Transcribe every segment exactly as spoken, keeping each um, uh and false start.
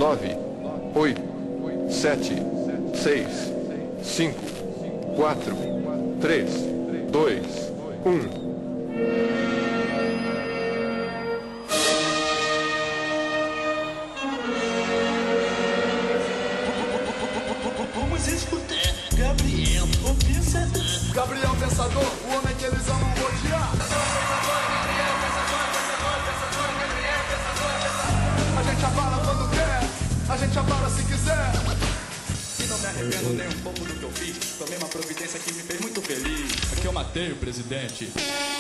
nove, oito, sete, seis, cinco, quatro, três, dois, um. Vamos escutar Gabriel, o pensador. Gabriel Pensador, o homem que eles amam odiar. A gente abala quando quer, a gente abala se quiser. E não me arrependo nem um pouco do que eu fiz. Tomei uma providência que me fez muito feliz. Aqui eu matei o presidente.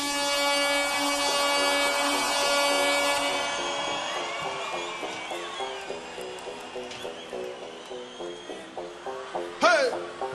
Hey!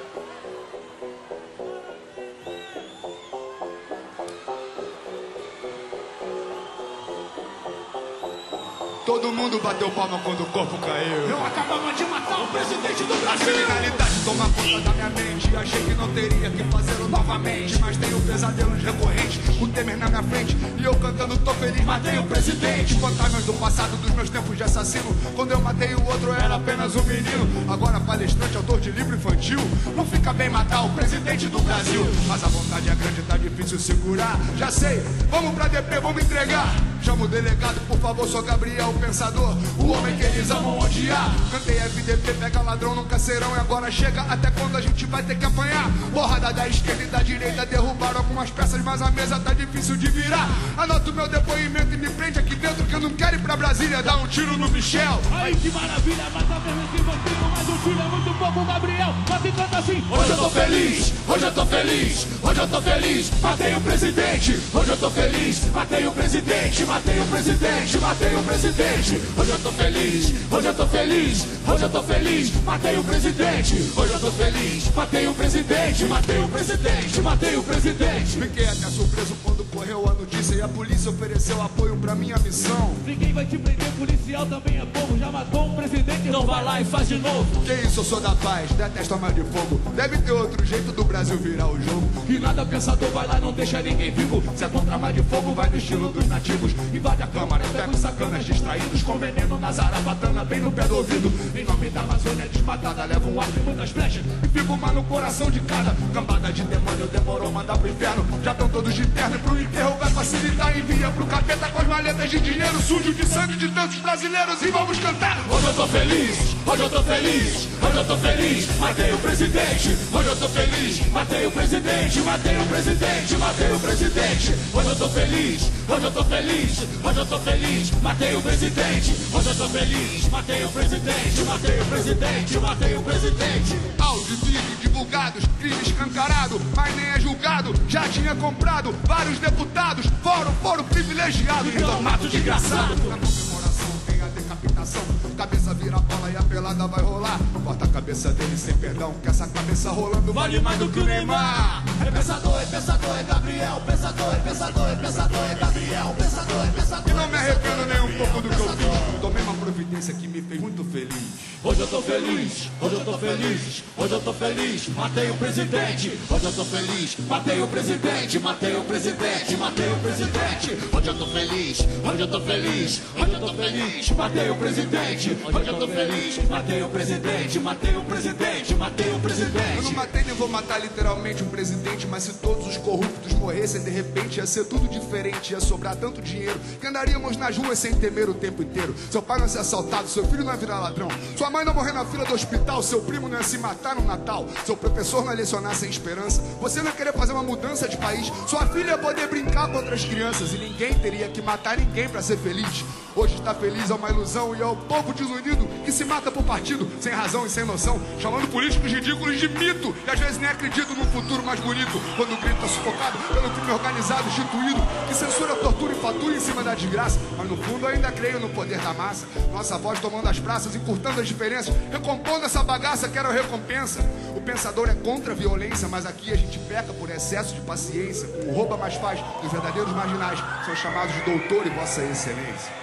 Todo mundo bateu palma quando o corpo caiu. Eu acabava de matar o presidente do A Brasil. criminalidade toma conta da minha mente. Achei que não teria que fazê-lo novamente, mas tenho pesadelos recorrentes. O Temer na minha frente e eu cantando tô feliz. Matei o presidente. Fantasmas do passado, dos meus tempos de assassino. Quando eu matei o outro era apenas um menino. Agora palestrante, autor de livro infantil. Não fica bem matar o presidente do Brasil, mas a vontade é grande, tá difícil segurar. Já sei, vamos pra D P, vamos entregar. Chama o delegado, por favor, sou Gabriel Pensador, o homem que eles amam odiar. Cantei F D P, pega ladrão, nunca serão. E agora chega até quando a gente vai ter que apanhar. Porrada da esquerda e da direita derrubaram algumas peças, mas a mesa tá difícil de virar. Anota o meu depoimento e me prende aqui dentro, que eu não quero ir pra Brasília dar um tiro no Michel. Aí que maravilha, mata mesmo esse bandido, mas o tiro é muito pouco, Gabriel. Mas canta assim. Hoje eu tô feliz, hoje eu tô feliz, hoje eu tô feliz. Matei o presidente, hoje eu tô feliz. Matei o presidente, matei o presidente, matei o presidente. Hoje eu tô feliz, hoje eu tô feliz, hoje eu tô feliz. Matei o presidente, hoje eu tô feliz. Matei o presidente, matei o presidente, matei o presidente. Fiquei até surpreso quando correu a notícia e a polícia ofereceu apoio pra minha missão. Ninguém vai te prender, policial também é povo. Já matou um presidente, então vai lá e faz de novo. Que isso, eu sou da paz, detesto arma de fogo. Deve ter outro jeito do Brasil virar o jogo. E nada pensador, vai lá, não deixa ninguém vivo. Se é contra arma de fogo, vai no estilo dos nativos. Invade a câmara, pega os sacanas distraídos, com veneno na zarabatana, bem no pé do ouvido. Em nome da Amazônia desmatada, leva um arco e muitas flechas e fica uma no coração de cada. Cambada de demônio, demorou, mandar pro inferno. Já estão todos de terno e pro enterro vai facilitar. Envia pro capeta com as maletas de dinheiro sujo de sangue de tantos brasileiros e vamos cantar. Hoje eu tô feliz, hoje eu tô feliz, hoje eu tô feliz. Matei o presidente, hoje eu tô feliz. Matei o presidente, matei o presidente, matei o presidente. Hoje eu tô feliz, hoje eu tô feliz, hoje eu tô feliz. Matei o presidente, hoje eu tô feliz. Matei o presidente, matei o presidente, matei o presidente. Áudio, vídeo divulgados, crime escancarado, mas nem é julgado. Já tinha comprado vários deputados, foram, foram privilegiados. Então mato desgraçado. Na comemoração tem a decapitação, cabeça vira bola e a pelada vai rolar. Corta a cabeça dele sem perdão, que essa cabeça rolando vale mais do que o Neymar. É pensador, é pensador, é Gabriel. Pensador, é pensador, é pensador, é Gabriel. Pensador, é pensador. E não me arrependo nem um pouco do que eu fiz. Tomei uma providência que me fez muito feliz. Hoje eu tô feliz, hoje eu tô feliz, hoje eu tô feliz. Matei o presidente, hoje eu tô feliz. Matei o presidente, matei o presidente, matei o presidente. Hoje eu tô feliz, hoje eu tô feliz, hoje eu tô feliz. Matei o presidente, hoje eu tô feliz. Matei o presidente, matei o presidente, matei o Eu não presidente. matei nem vou matar literalmente um presidente, mas se todos os corruptos morressem, de repente ia ser tudo diferente. Ia sobrar tanto dinheiro que andaríamos nas ruas sem temer o tempo inteiro. Seu pai não ia ser assaltado, seu filho não ia virar ladrão, sua mãe não morrer na fila do hospital, seu primo não ia se matar no Natal, seu professor não ia lecionar sem esperança, você não ia querer fazer uma mudança de país, sua filha ia poder brincar com outras crianças e ninguém teria que matar ninguém pra ser feliz. Hoje estar feliz é uma ilusão e é o povo desunido que se mata por partido, sem razão e sem noção, chamando políticos ridículos de mito e às vezes nem acredito num futuro mais bonito, quando o grito é sufocado pelo crime organizado instituído, que censura, tortura e fatura em cima da desgraça, mas no fundo ainda creio no poder da massa, nossa voz tomando as praças, encurtando as diferenças, recompondo essa bagaça, quero recompensa. O pensador é contra a violência, mas aqui a gente peca por excesso de paciência, com o rouba mais faz, os verdadeiros marginais são chamados de doutor e vossa excelência.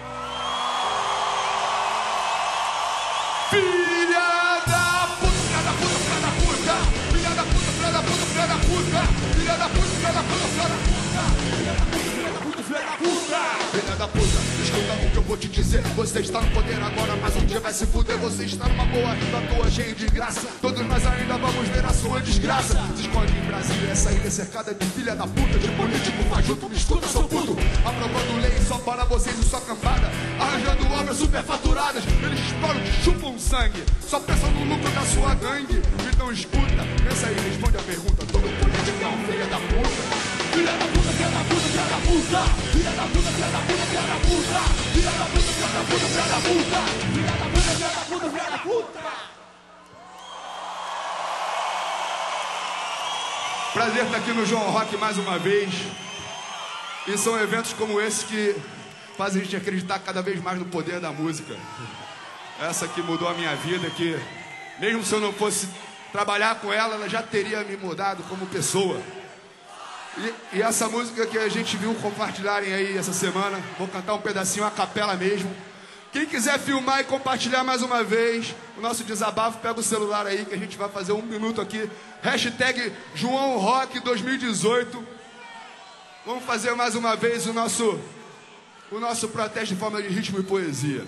Filha da puta, filha da puta, filha da puta, filha da puta, filha da puta, filha da puta, filha da puta, filha da puta, filha da puta, filha da puta, filha da puta, filha da puta, filha da puta, escuta o que eu vou te dizer, você está no poder agora, mas um dia vai se fuder. Você está numa boa vida à toa, cheio de graça. Todos nós ainda vamos ver a sua desgraça. Se esconde em Brasília, essa ilha cercada de filha da puta, de político fajuto, me escuta, seu puto. Aprovando lei só para vocês e sua cambada, arranjando obras superfaturadas. Eles exploram, te chupam sangue, só pensam no lucro da sua gangue. Então escuta, pensa aí, responde a pergunta. Todo político é um filho da puta. Filha da puta, filha da puta, filha da puta. Filha da puta, filha da puta, filha da puta. Filha da puta, filha da puta, filha da puta. Filha da puta, filha da puta, filha da puta. Prazer estar aqui no João Rock mais uma vez. E são eventos como esse que fazem a gente acreditar cada vez mais no poder da música. Essa que mudou a minha vida, que mesmo se eu não fosse trabalhar com ela, ela já teria me mudado como pessoa. E, e essa música que a gente viu compartilharem aí essa semana, vou cantar um pedacinho a capela mesmo. Quem quiser filmar e compartilhar mais uma vez o nosso desabafo, pega o celular aí que a gente vai fazer um minuto aqui. Hashtag João Rock dois mil e dezoito. Vamos fazer mais uma vez o nosso, o nosso protesto em forma de ritmo e poesia.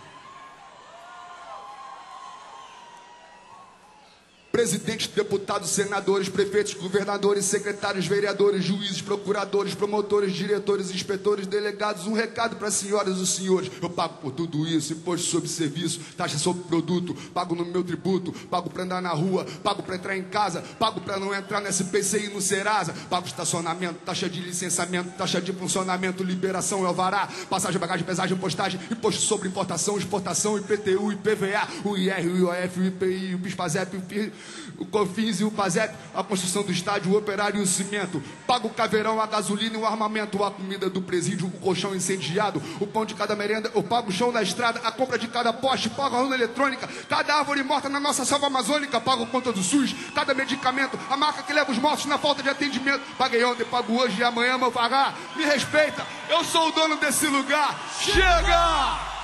Presidentes, deputados, senadores, prefeitos, governadores, secretários, vereadores, juízes, procuradores, promotores, diretores, inspetores, delegados. Um recado para as senhoras e os senhores. Eu pago por tudo isso, imposto sobre serviço, taxa sobre produto, pago no meu tributo, pago para andar na rua, pago para entrar em casa, pago para não entrar no S P C e no Serasa, pago estacionamento, taxa de licenciamento, taxa de funcionamento, liberação, alvará, passagem, bagagem, pesagem, postagem, imposto sobre importação, exportação, I P T U, I P V A, o I R, o I O F, o I P I, o PIS/PASEP, o P I R, o COFINS e o PASEP, a construção do estádio, o operário e o cimento. Paga o caveirão, a gasolina e o armamento, a comida do presídio, o colchão incendiado, o pão de cada merenda, eu pago o chão da estrada, a compra de cada poste, pago a urna eletrônica, cada árvore morta na nossa selva amazônica, pago conta do SUS, cada medicamento, a marca que leva os mortos na falta de atendimento. Paguei ontem, pago hoje e amanhã vou pagar. Me respeita, eu sou o dono desse lugar. Chega!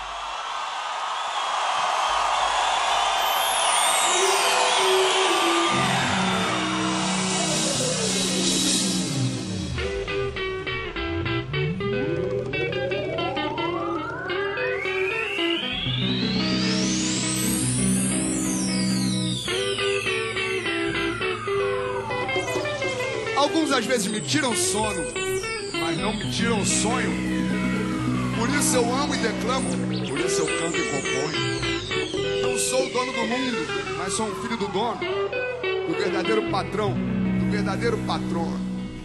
Alguns às vezes me tiram sono, mas não me tiram sonho. Por isso eu amo e declamo, por isso eu canto e componho. Não sou o dono do mundo, mas sou um filho do dono, do verdadeiro patrão, do verdadeiro patrono.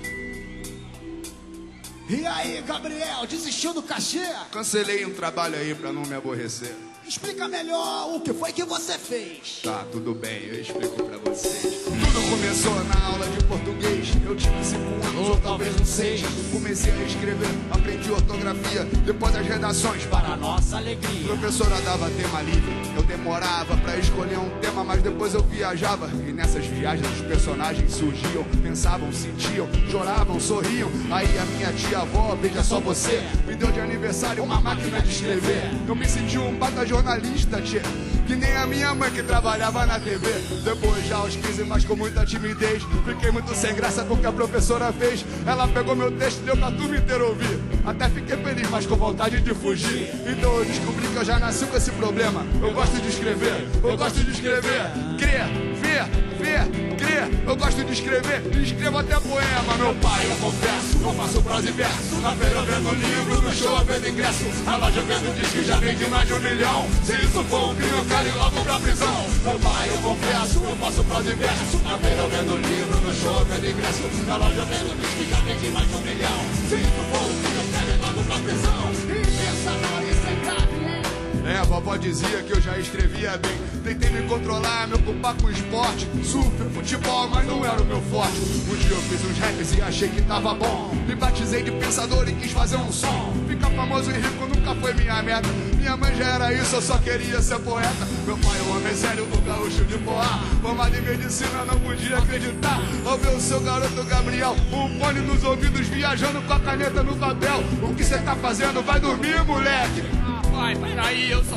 E aí, Gabriel, desistiu do cachê? Cancelei um trabalho aí pra não me aborrecer. Explica melhor o que foi que você fez. Tá, tudo bem, eu explico pra vocês. Tudo começou na aula de português. Eu tinha cinco anos ou talvez uns seis. Comecei a escrever, aprendi ortografia. Depois as redações, para nossa alegria. A professora dava tema livre. Eu demorava pra escolher um tema, mas depois eu viajava. E nessas viagens os personagens surgiam, pensavam, sentiam, choravam, sorriam. Aí a minha tia-avó, veja só você, me deu de aniversário uma máquina de escrever. Eu me senti um bata jornalista, tia, que nem a minha mãe que trabalhava na T V. Depois já aos quinze, mas com muita timidez, fiquei muito sem graça com o que a professora fez. Ela pegou meu texto e deu pra turma inteira ouvir. Até fiquei feliz, mas com vontade de fugir. Então eu descobri que eu já nasci com esse problema. Eu gosto de escrever, eu gosto de escrever. Crer, ver, ver, crer. Eu gosto de escrever e escrevo até poema. Meu pai, eu confesso, eu faço prosa e verso. Na feira eu vendo livro, no show eu vendo ingresso. Na loja eu vendo disco e já vendi mais de um milhão. Se isso for um crime, eu quero ir logo pra prisão. Meu pai, eu confesso, eu faço prosa e verso. Na feira eu vendo livro, no show eu vendo ingresso. Na loja eu vendo disco e já vendi mais de um milhão. Se isso for um crime, eu quero ir logo pra prisão. E pensa, não, isso é grave, né? É, a vovó dizia que eu já escrevia bem. Tentei me controlar, me ocupar com esporte, surf, futebol, mas não era o meu forte. Um dia eu fiz uns raps e achei que tava bom. Me batizei de pensador e quis fazer um som. Ficar famoso e rico nunca foi minha meta. Minha mãe já era isso, eu só queria ser poeta. Meu pai é um homem sério, o gaúcho de Poá. Formado em medicina, não podia acreditar ao ver o seu garoto Gabriel, um fone nos ouvidos, viajando com a caneta no papel. O que cê tá fazendo? Vai dormir, moleque! Pai, peraí, eu só tô fazendo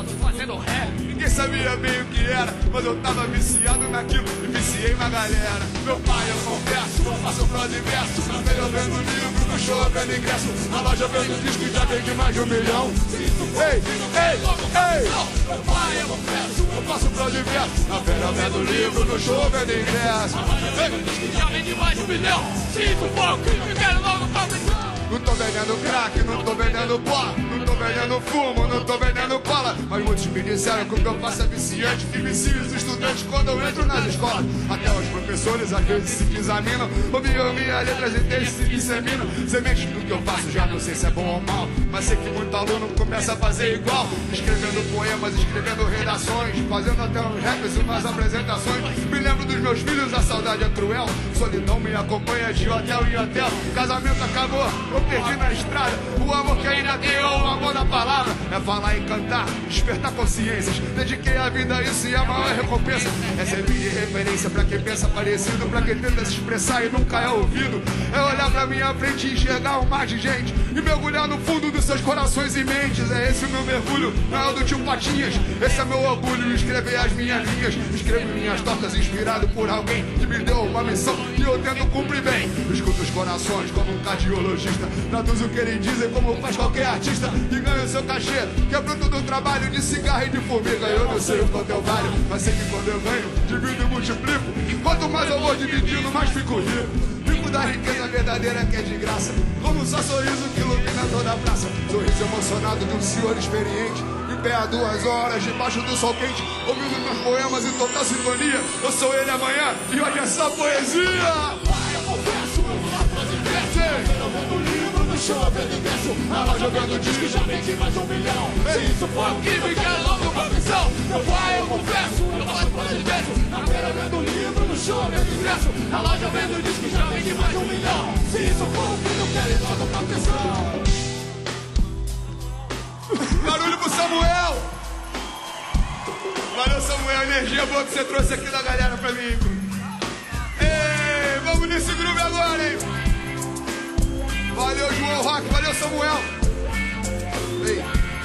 fazendo rap. Ninguém sabia bem o que era, mas eu tava viciado naquilo e viciei uma galera. Meu pai, eu confesso, eu faço prosa e verso. Na feira eu vendo livro, no show eu vendo ingresso. Na loja vendo disco e já vende mais de um milhão. Ei, ei, ei! Meu pai, eu confesso, Eu faço prosa e verso. Na feira eu vendo livro, no show eu vendo ingresso. na loja vendo disco e já vende mais de um milhão. Sinto um pouco, eu quero logo compensar. Não tô vendendo crack, não tô vendendo pó, não tô vendendo fumo, não tô vendendo cola. Mas muitos me disseram que o que eu faço é viciante, que vicio os estudantes quando eu entro nas escolas. Até os professores às vezes se desaminam, ouviam minhas letras e textos se disseminam. Semente do que eu faço já não sei se é bom ou mal, mas sei que muito aluno começa a fazer igual, escrevendo poemas, escrevendo redações, fazendo até uns raps e umas apresentações. Me lembro dos meus filhos, a saudade é cruel, solidão me acompanha de hotel em hotel. Casamento acabou, eu perdi na estrada, o amor que ainda tem, o amor da palavra. É falar e cantar, despertar consciências. Dediquei a vida a isso e a maior recompensa é servir de referência pra quem pensa parecido, pra quem tenta se expressar e nunca é ouvido. É olhar pra minha frente e enxergar um mar de gente e mergulhar no fundo dos seus corações e mentes. É esse o meu mergulho, não é o do tio Patinhas. Esse é meu orgulho, escrever as minhas linhas. Escrevo minhas tocas inspirado por alguém que me deu uma missão e eu tento cumprir bem. Escuto os corações como um cardiologista, traduzo o que eles dizem como faz qualquer artista e ganha o seu cachê, que é fruto do trabalho de cigarro e de formiga. Eu não sei o quanto eu valho, mas sei que quando eu ganho, divido e multiplico. E quanto mais eu vou dividindo, mais fico rico. Rico da riqueza verdadeira que é de graça, como só sorriso que ilumina toda a praça. Sorriso emocionado de um senhor experiente, em pé há duas horas, debaixo do sol quente, ouvindo meus poemas em total sintonia. Eu sou ele amanhã e hoje é só poesia. Show vendo ingresso, na loja vendo disco e já vende mais de um milhão. Se isso for o que me quer logo confissão. Meu pai, eu confesso, eu faço prosa de verso. Na feira vendo livro, no show vendo ingresso. Na loja vendo disco e já vende mais de um milhão. Se isso for o que eu quero logo confissão. Barulho pro Samuel. Valeu, Samuel, energia boa que você trouxe aqui da galera pra mim. Ei, vamos nesse groove agora, hein? Valeu, João Rock, valeu, Samuel. Ei.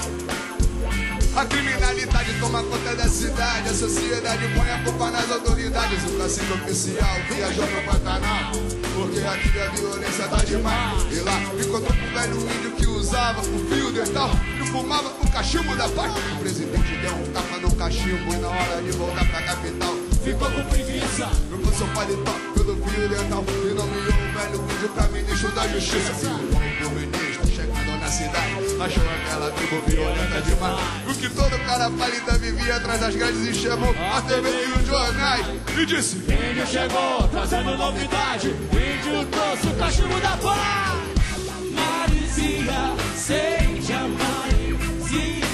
A criminalidade toma conta da cidade, a sociedade põe a culpa nas autoridades. O cacique oficial viajou pro Pantanal, porque aqui a violência tá demais. E lá encontrou com um velho índio que usava o fio dental e fumava o cachimbo da paz. O presidente deu um tapa no cachimbo e na hora de voltar pra capital ficou com preguiça, não foi seu paletó pelo fio dental e nomeou um velho índio pra ministro da justiça. O ministro chegando na cidade achou aquela tribo violenta demais. O que todo cara palita vivia atrás das grades e chamou a T V e os jornais e disse: Índio chegou trazendo novidade, índio trouxe o cachimbo da paz. Marizia, seja Marizia,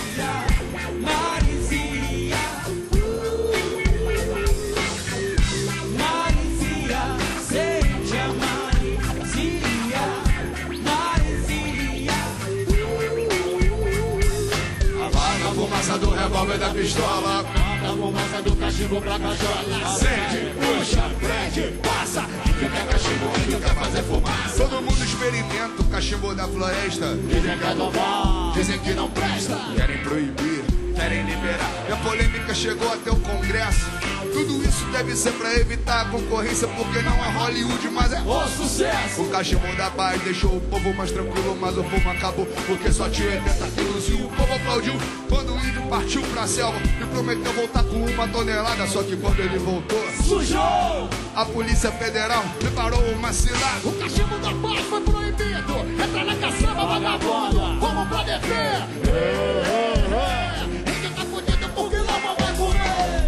Marizia, Marizia, seja Marizia, Marizia. Apaga a fumaça do revólver da pistola, Manda a fumaça do cachimbo pra cachola. acende, Puxa, prende, passa. Índio quer cachimbo, índio quer fazer fumaça. todo mundo experimenta o cachimbo da floresta. Dizem que é do bom, dizem que não presta. Querem proibir, querem liberar. E a polêmica chegou até o Congresso. Tudo isso deve ser pra evitar a concorrência, porque não é Hollywood, mas é O sucesso. o cachimbo da paz deixou o povo mais tranquilo, mas o fumo acabou, porque só tinha oitenta quilos. E o povo aplaudiu quando o índio partiu pra selva e prometeu voltar com uma tonelada. Só que quando ele voltou, Sujou. a Polícia Federal preparou uma cilada. O cachimbo da paz foi proibido. Entra na caçamba, vagabunda. Vamos pra defesa. Índio tá fudido porque não vai comer.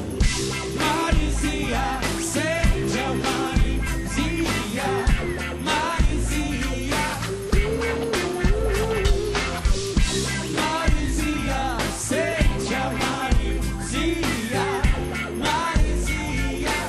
Marizia, seja Marizia, Marizia. Marizia, seja Marizia, Marizia.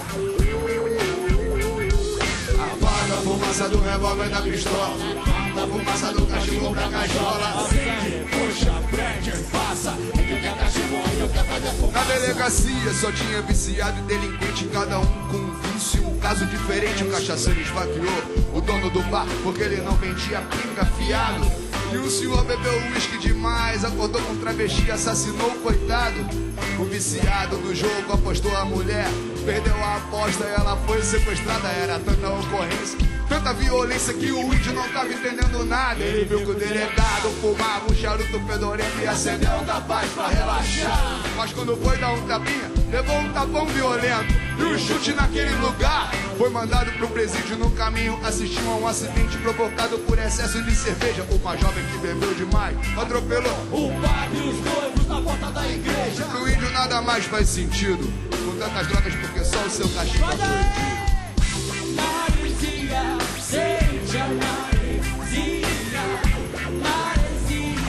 Apaga a fumaça do revólver da pistola, manda a fumaça do cachimbo pra cachola. Acende, puxa, prende, passa. Índio quer cachimbo, índio quer fazer Na fumaça. delegacia só tinha viciado e delinquente, cada um com um vício, um caso diferente. O cachaceiro esfaqueou o dono do bar porque ele não vendia pinga fiado. E o senhor bebeu uísque demais, acordou com travesti, assassinou o coitado. O viciado do jogo apostou a mulher, perdeu a aposta e ela foi sequestrada. Era tanta ocorrência, tanta violência que o índio não tava entendendo nada. Ele viu que o delegado fumava um charuto fedorento e acendeu um capaz pra relaxar. Mas quando foi dar um tapinha, levou um tapão violento e um chute naquele lugar. Foi mandado pro presídio. No caminho assistiu a um acidente provocado por excesso de cerveja. Uma jovem que bebeu demais atropelou O padre e os noivos na porta da igreja. pro índio nada mais faz sentido com tantas drogas, porque só o seu castigo é proibido. Maresia, seja maresia, maresia.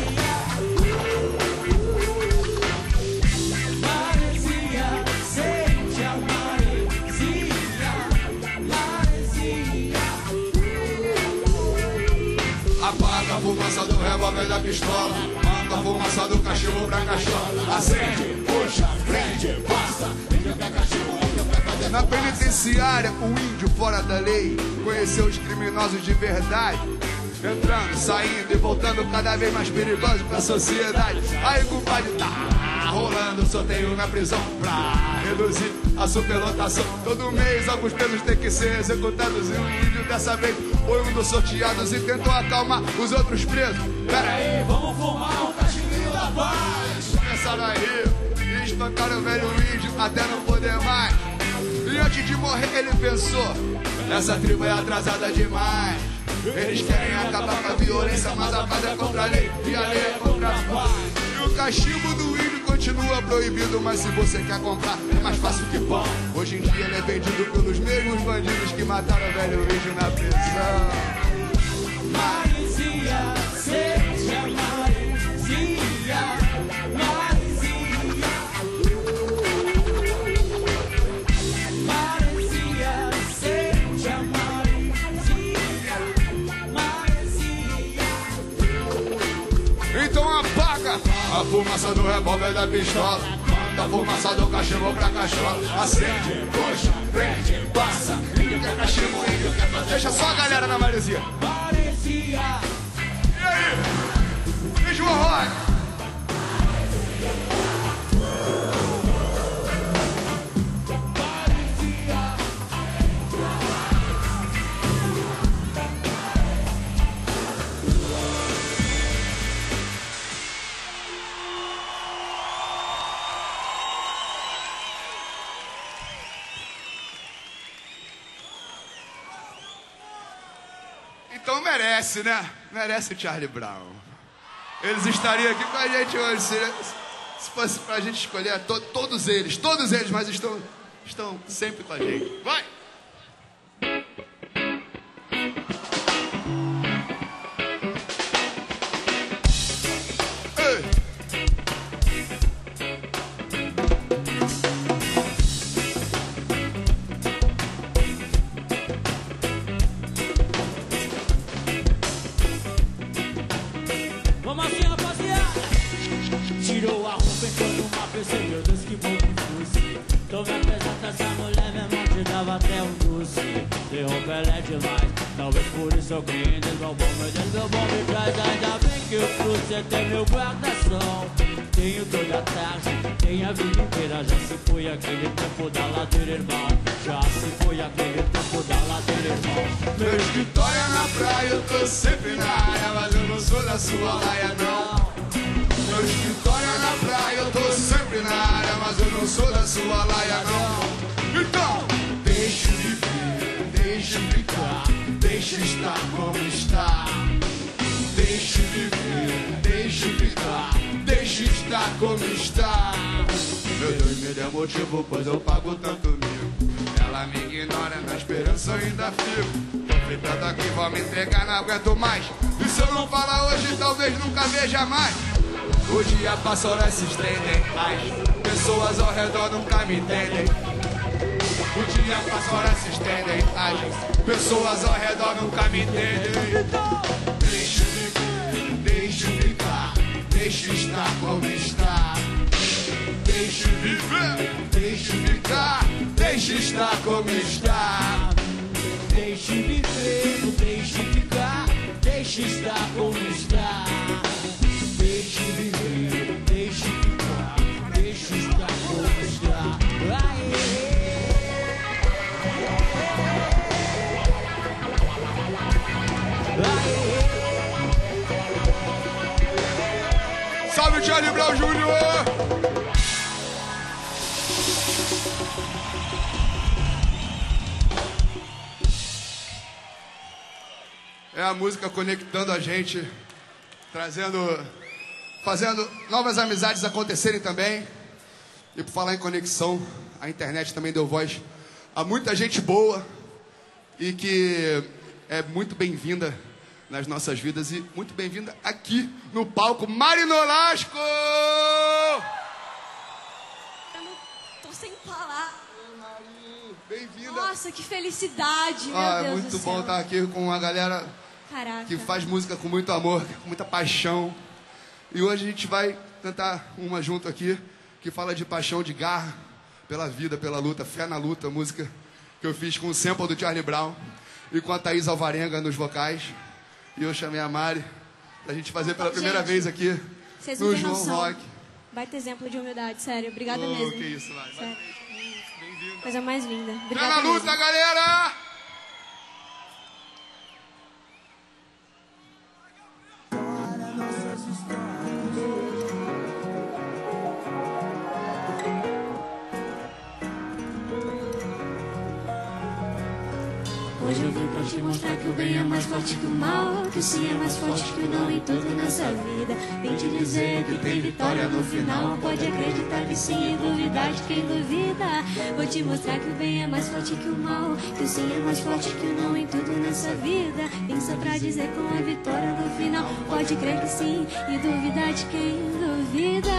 Maresia, seja maresia, maresia. Apaga a fumaça do revólver da pistola, manda a fumaça do cachimbo pra cachola. Acende, puxa, prende, passa. Na penitenciária, o índio fora da lei conheceu os criminosos de verdade, entrando, saindo e voltando cada vez mais perigosos pra sociedade. Aí, compadre, tá rolando sorteio na prisão pra reduzir a superlotação. Todo mês alguns presos têm que ser executados e o índio dessa vez foi um dos sorteados e tentou acalmar os outros presos. Pera aí, Vamos fumar um cachimbinho da paz. começaram a rir e espancaram o velho índio até não poder mais. E antes de morrer ele pensou: essa tribo é atrasada demais. Eles querem acabar com a violência, mas a paz é contra a lei e a lei é contra a paz. E o cachimbo do índio continua proibido, mas se você quer comprar é mais fácil que pão. Hoje em dia ele é vendido pelos mesmos bandidos que mataram o velho índio na prisão. Maresia, seja maresia, maresia. Maresia, seja maresia, maresia. Então apaga a fumaça do revólver da pistola, manda a fumaça do cachimbo pra cachola. Acende, puxa, prende, passa. Índio quer cachimbo, índio quer fazer. Deixa só a galera na maresia. Maresia. E aí? Bicho horror! Então merece, né? Merece o Charlie Brown. Eles estariam aqui com a gente hoje. Se, se fosse pra gente escolher to, todos eles, todos eles, mas estão, estão sempre com a gente. Vai! Ei! Vamos assim, rapaziada. Tirou a roupa, entrou numa P C, meu Deus, que bom que fosse. Tô me apresentando, essa mulher, meu irmão, te dava até um doce. De roupa ela é demais, talvez por isso eu criei meu bom, meu Deus, meu bom me traz. Ainda bem que eu trouxe até meu guarda-sol. Tenho toda a tarde, tenho a vida inteira. Já se foi aquele tempo da ladeira, irmão. Já se foi aquele tempo da ladeira, irmão. Meu escritório é na praia, eu tô sempre na área, mas eu não sou da sua laia, não. Meu escritório é na praia, eu tô sempre na área, mas eu não sou da sua laia, não. Então, deixa viver, deixa ficar, deixa estar como está. Deixa viver, deixa ficar, deixa estar como está. Meu Deus me deu motivo, pois eu pago tanto mil. Ela me ignora, na esperança eu ainda fico. Tô fritando aqui, vou me entregar, não aguento mais. E se eu não falar hoje, talvez nunca veja mais. O dia passa, horas se estendem, as pessoas ao redor nunca me entendem. O dia passa, horas se estendem, as pessoas ao redor nunca me entendem. Deixa viver, deixa ficar, deixa estar como está. Deixa viver, deixa ficar, deixa estar como está. Deixe viver, deixe ficar, deixe estar como está. a música conectando a gente, trazendo, fazendo novas amizades acontecerem também. E por falar em conexão, a internet também deu voz a muita gente boa e que é muito bem-vinda nas nossas vidas e muito bem-vinda aqui no palco. Mari Nolasco! Eu não tô sem palavras. Bem-vinda. Nossa, que felicidade, meu Ah, é Deus muito do bom céu. estar aqui com a galera Caraca. que faz música com muito amor, com muita paixão. E hoje a gente vai cantar uma junto aqui, que fala de paixão, de garra, pela vida, pela luta, fé na luta, música que eu fiz com o sample do Charlie Brown e com a Thaís Alvarenga nos vocais. E eu chamei a Mari pra gente fazer pela primeira Gente, vez aqui Vocês não no têm João noção. Rock. Baita exemplo de humildade, sério. Obrigada Oh, mesmo. que isso, Mari. Sério. Bem-vinda. Coisa mais linda. Fé Obrigada na luta, mesmo. galera! Hoje eu vim pra te mostrar que o bem é mais forte que o mal, que o sim é mais forte que o não em tudo nessa vida. Vim te dizer que tem vitória no final. Pode acreditar que sim e duvidar de quem duvida. Vou te mostrar que o bem é mais forte que o mal, que o sim é mais forte que o não em tudo nessa vida. Vim só pra dizer com a vitória no final. Pode crer que sim e duvidar de quem duvida.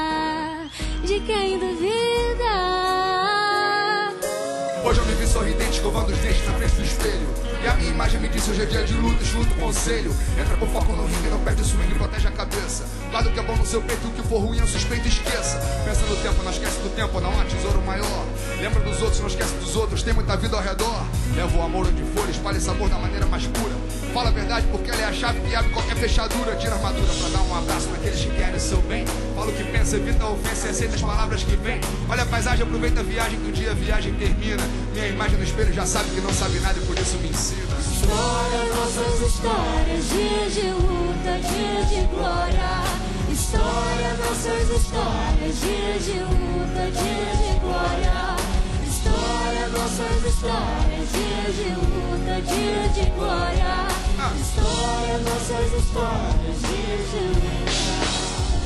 De quem duvida. Hoje eu me vi sorridente, escovando os dentes na frente do espelho. E a minha imagem me disse: hoje é dia de luta, escuta o conselho. Entra com foco no ringue, não perde o swing, protege a cabeça. Guarda o que é bom no seu peito, o que for ruim é suspeito, esqueça. Pensa no tempo, não esquece do tempo, não há tesouro maior. Lembra dos outros, não esquece dos outros, tem muita vida ao redor. Leva o amor onde for, espalha esse amor da maneira mais pura. Fala a verdade porque ela é a chave que abre qualquer fechadura. Tira a armadura pra dar um abraço naqueles que querem o seu bem. Fala o que pensa, evita a ofensa e aceita as palavras que vêm. Olha a paisagem, aproveita a viagem, que um dia a viagem termina. Minha imagem no espelho já sabe que não sabe nada e por isso me ensina. História, nossas histórias, dias de luta, dias de glória. História, nossas histórias, dias de luta, dias de glória. História, nossas histórias, dias de luta, dias de glória. História, nossas histórias, dias de luta.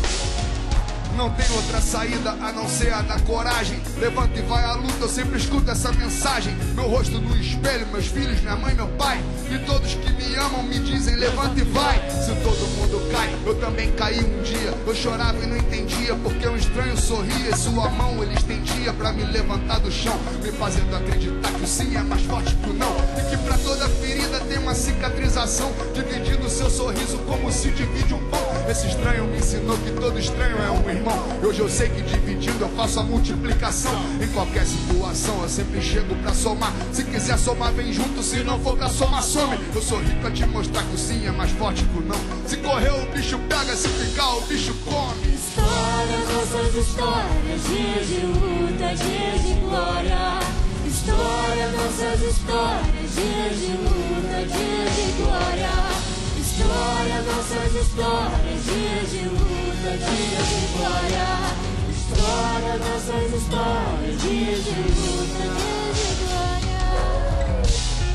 Não tem outra saída a não ser a da coragem. Levanta e vai à luta, eu sempre escuto essa mensagem. Meu rosto no espelho, meus filhos, minha mãe, meu pai. E todos que me amam me dizem: levanta e vai. Se todo mundo cai, eu também caí um dia. Eu chorava e não entendia porque um estranho sorria e sua mão ele estendia pra me levantar do chão, me fazendo acreditar que o sim é mais forte que o não. E que pra toda ferida tem uma cicatrização, dividindo seu sorriso como se divide um pão. Esse estranho me ensinou que todo estranho é um irmão. Hoje eu sei que dividindo eu faço a multiplicação. Em qualquer situação eu sempre chego pra somar. Se quiser somar vem junto, se não for pra somar some. Eu sou rico a te mostrar que o sim é mais forte que o não. Se correr o bicho pega, se ficar o bicho come. História, nossas histórias, dias de luta, dias de glória. História, nossas histórias, dias de luta, dias de glória. História, nossas histórias, dias de luta, dias de glória. História, nossas histórias, dias de luta, dias de glória.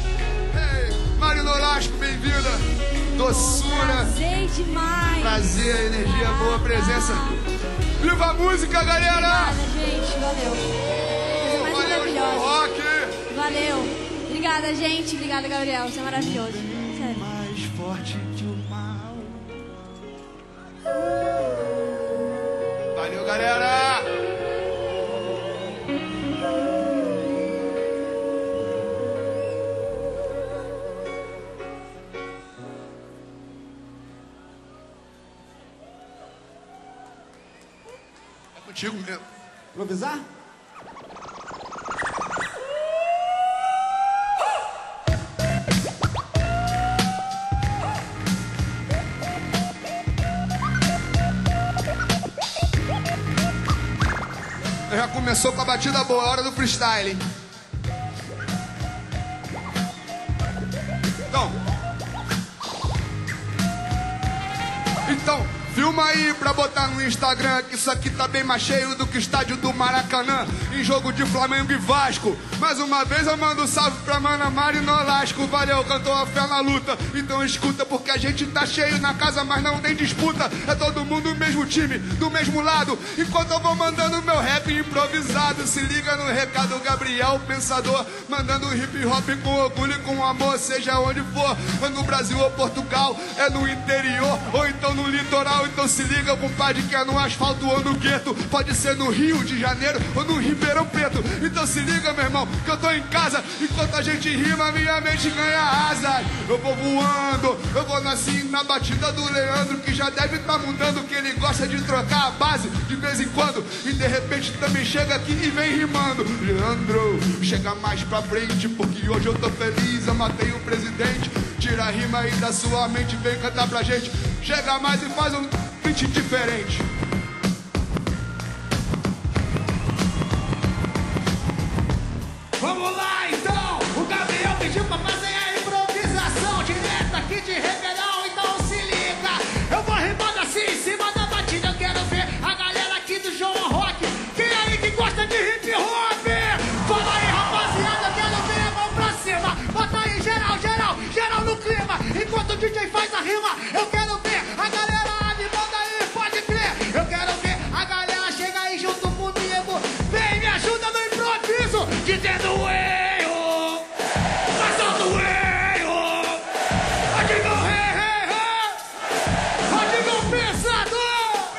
Ei, Mari Nolasco, bem-vinda. Doçura, Prazer demais. prazer, energia, boa presença. Viva a música, galera! Obrigada, gente. Valeu. Coisa mais Valeu, João maravilhosa. Rock! Valeu. Obrigada, gente. Obrigada, Gabriel. Você é maravilhoso. Sério. Mais forte que o mal. Valeu, galera! É contigo mesmo. Improvisar? Já começou com a batida boa, hora do freestyle, hein? Então, então Filma aí pra botar no Instagram, que isso aqui tá bem mais cheio do que o estádio do Maracanã, em jogo de Flamengo e Vasco. Mais uma vez eu mando um salve pra Mana Mari Nolasco. Valeu, cantou a fé na luta. Então escuta, porque a gente tá cheio na casa, mas não tem disputa. É todo mundo do mesmo time, do mesmo lado. Enquanto eu vou mandando meu rap improvisado. Se liga no recado, Gabriel Pensador, mandando hip hop com orgulho e com amor, seja onde for. É no Brasil ou Portugal, é no interior ou então no litoral. Então se liga, compadre, que é no asfalto ou no gueto. Pode ser no Rio de Janeiro ou no Ribeirão Preto. Então se liga, meu irmão, que eu tô em casa. Enquanto a gente rima, minha mente ganha asas. Eu vou voando, eu vou assim na batida do Leandro, que já deve estar mudando, que ele gosta de trocar a base de vez em quando. E de repente também chega aqui e vem rimando. Leandro, chega mais pra frente, porque hoje eu tô feliz, eu matei o presidente. Tira a rima aí da sua mente, vem cantar pra gente. Chega mais e faz um beat diferente. Vamos lá então, o Gabriel pediu pra fazer a improvisação direto aqui de Ribeirão, então se liga. Eu vou rimando assim em cima da batida, eu quero ver a galera aqui do João Rock. Quem aí que gosta de hip hop? Fala aí, rapaziada, eu quero ver a mão pra cima. Bota aí, geral, geral, geral no clima. Enquanto o D J faz a rima, eu quero ver a galera animando aí, pode crer. Eu quero ver a galera chegar aí junto comigo. Vem, me ajuda no improviso, dizendo erro, passando erro. Adiga o rei, rei, rei. Adiga o pensador.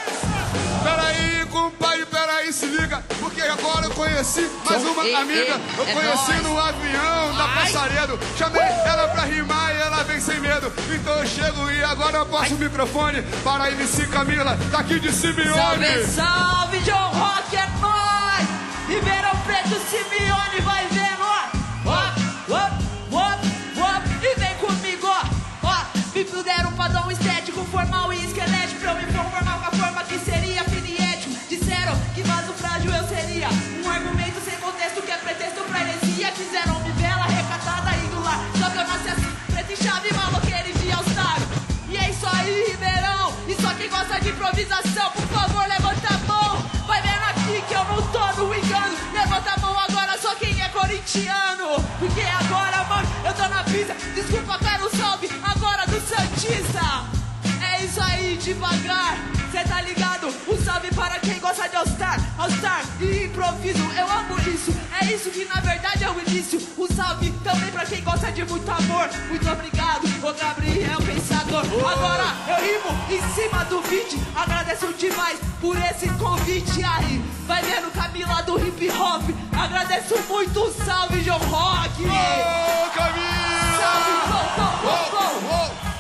Peraí, compadre, peraí, se liga, porque agora eu conheci mais uma amiga. Eu conheci no avião da Passaredo. Chamei ela pra rimar e ela vem sem medo. Então eu chego e agora eu passo o microfone para a M C Camila, daqui de Simeone. Salve, salve, João Rock, é nóis! Ribeirão Preto, Simeone, vai vendo, ó! Ó, ó, ó, ó, e vem comigo, ó! Ó, me puderam pra dar um estético, formal e esquelético, pra eu me conformar com a forma que seria fino e ético. Disseram que vaso frágil eu seria, um argumento sem contexto que é pretexto pra heresia. Quiseram me bela, recatada e do lar, só que eu nasci assim, preto e chave, maloqueiro e de all-star. E é isso aí, Ribeirão, e só quem gosta de improvisação, por favor, levanta a mão. Vai vendo aqui que eu não tô no engano. Levanta a mão agora, só quem é corintiano. Porque agora, mano, eu tô na pista. Desculpa, quero salve agora do Santista. É isso aí, devagar, cê tá ligado? Um salve para quem gosta de All-Star, All-Star e improviso, eu amo isso. É isso que na verdade é o início. Um salve também pra quem gosta de muito amor. Muito obrigado, ô Gabriel Pensador. Agora eu rimo em cima do beat. Agradeço demais por esse convite aí. Vai vendo Camila do hip hop. Agradeço muito, um salve, João Rock. Ô, Camila! Salve, go, go, go, go.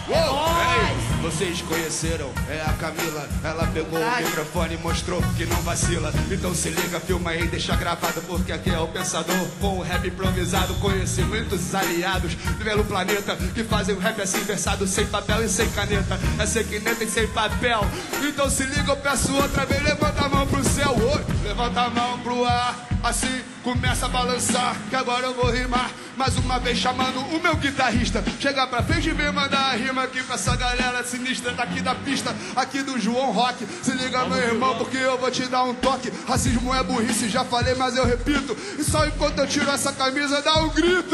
Ei, vocês conheceram, é a Camila. Ela pegou o microfone e mostrou que não vacila. Então se liga, filma aí, deixa gravado, porque aqui é o Pensador com o rap improvisado. Conheci muitos aliados pelo planeta que fazem o rap assim versado, sem papel e sem caneta. É sem caneta e sem papel. Então se liga, eu peço outra vez, levanta a mão pro céu. Oi, levanta a mão pro ar, assim começa a balançar, que agora eu vou rimar. Mais uma vez chamando o meu guitarrista. Chegar pra frente e vir mandar a rima aqui pra essa galera sinistra daqui da pista, aqui do João Rock. Se liga, meu irmão, porque eu vou te dar um toque. Racismo é burrice, já falei, mas eu repito. E só enquanto eu tiro essa camisa, dá um grito.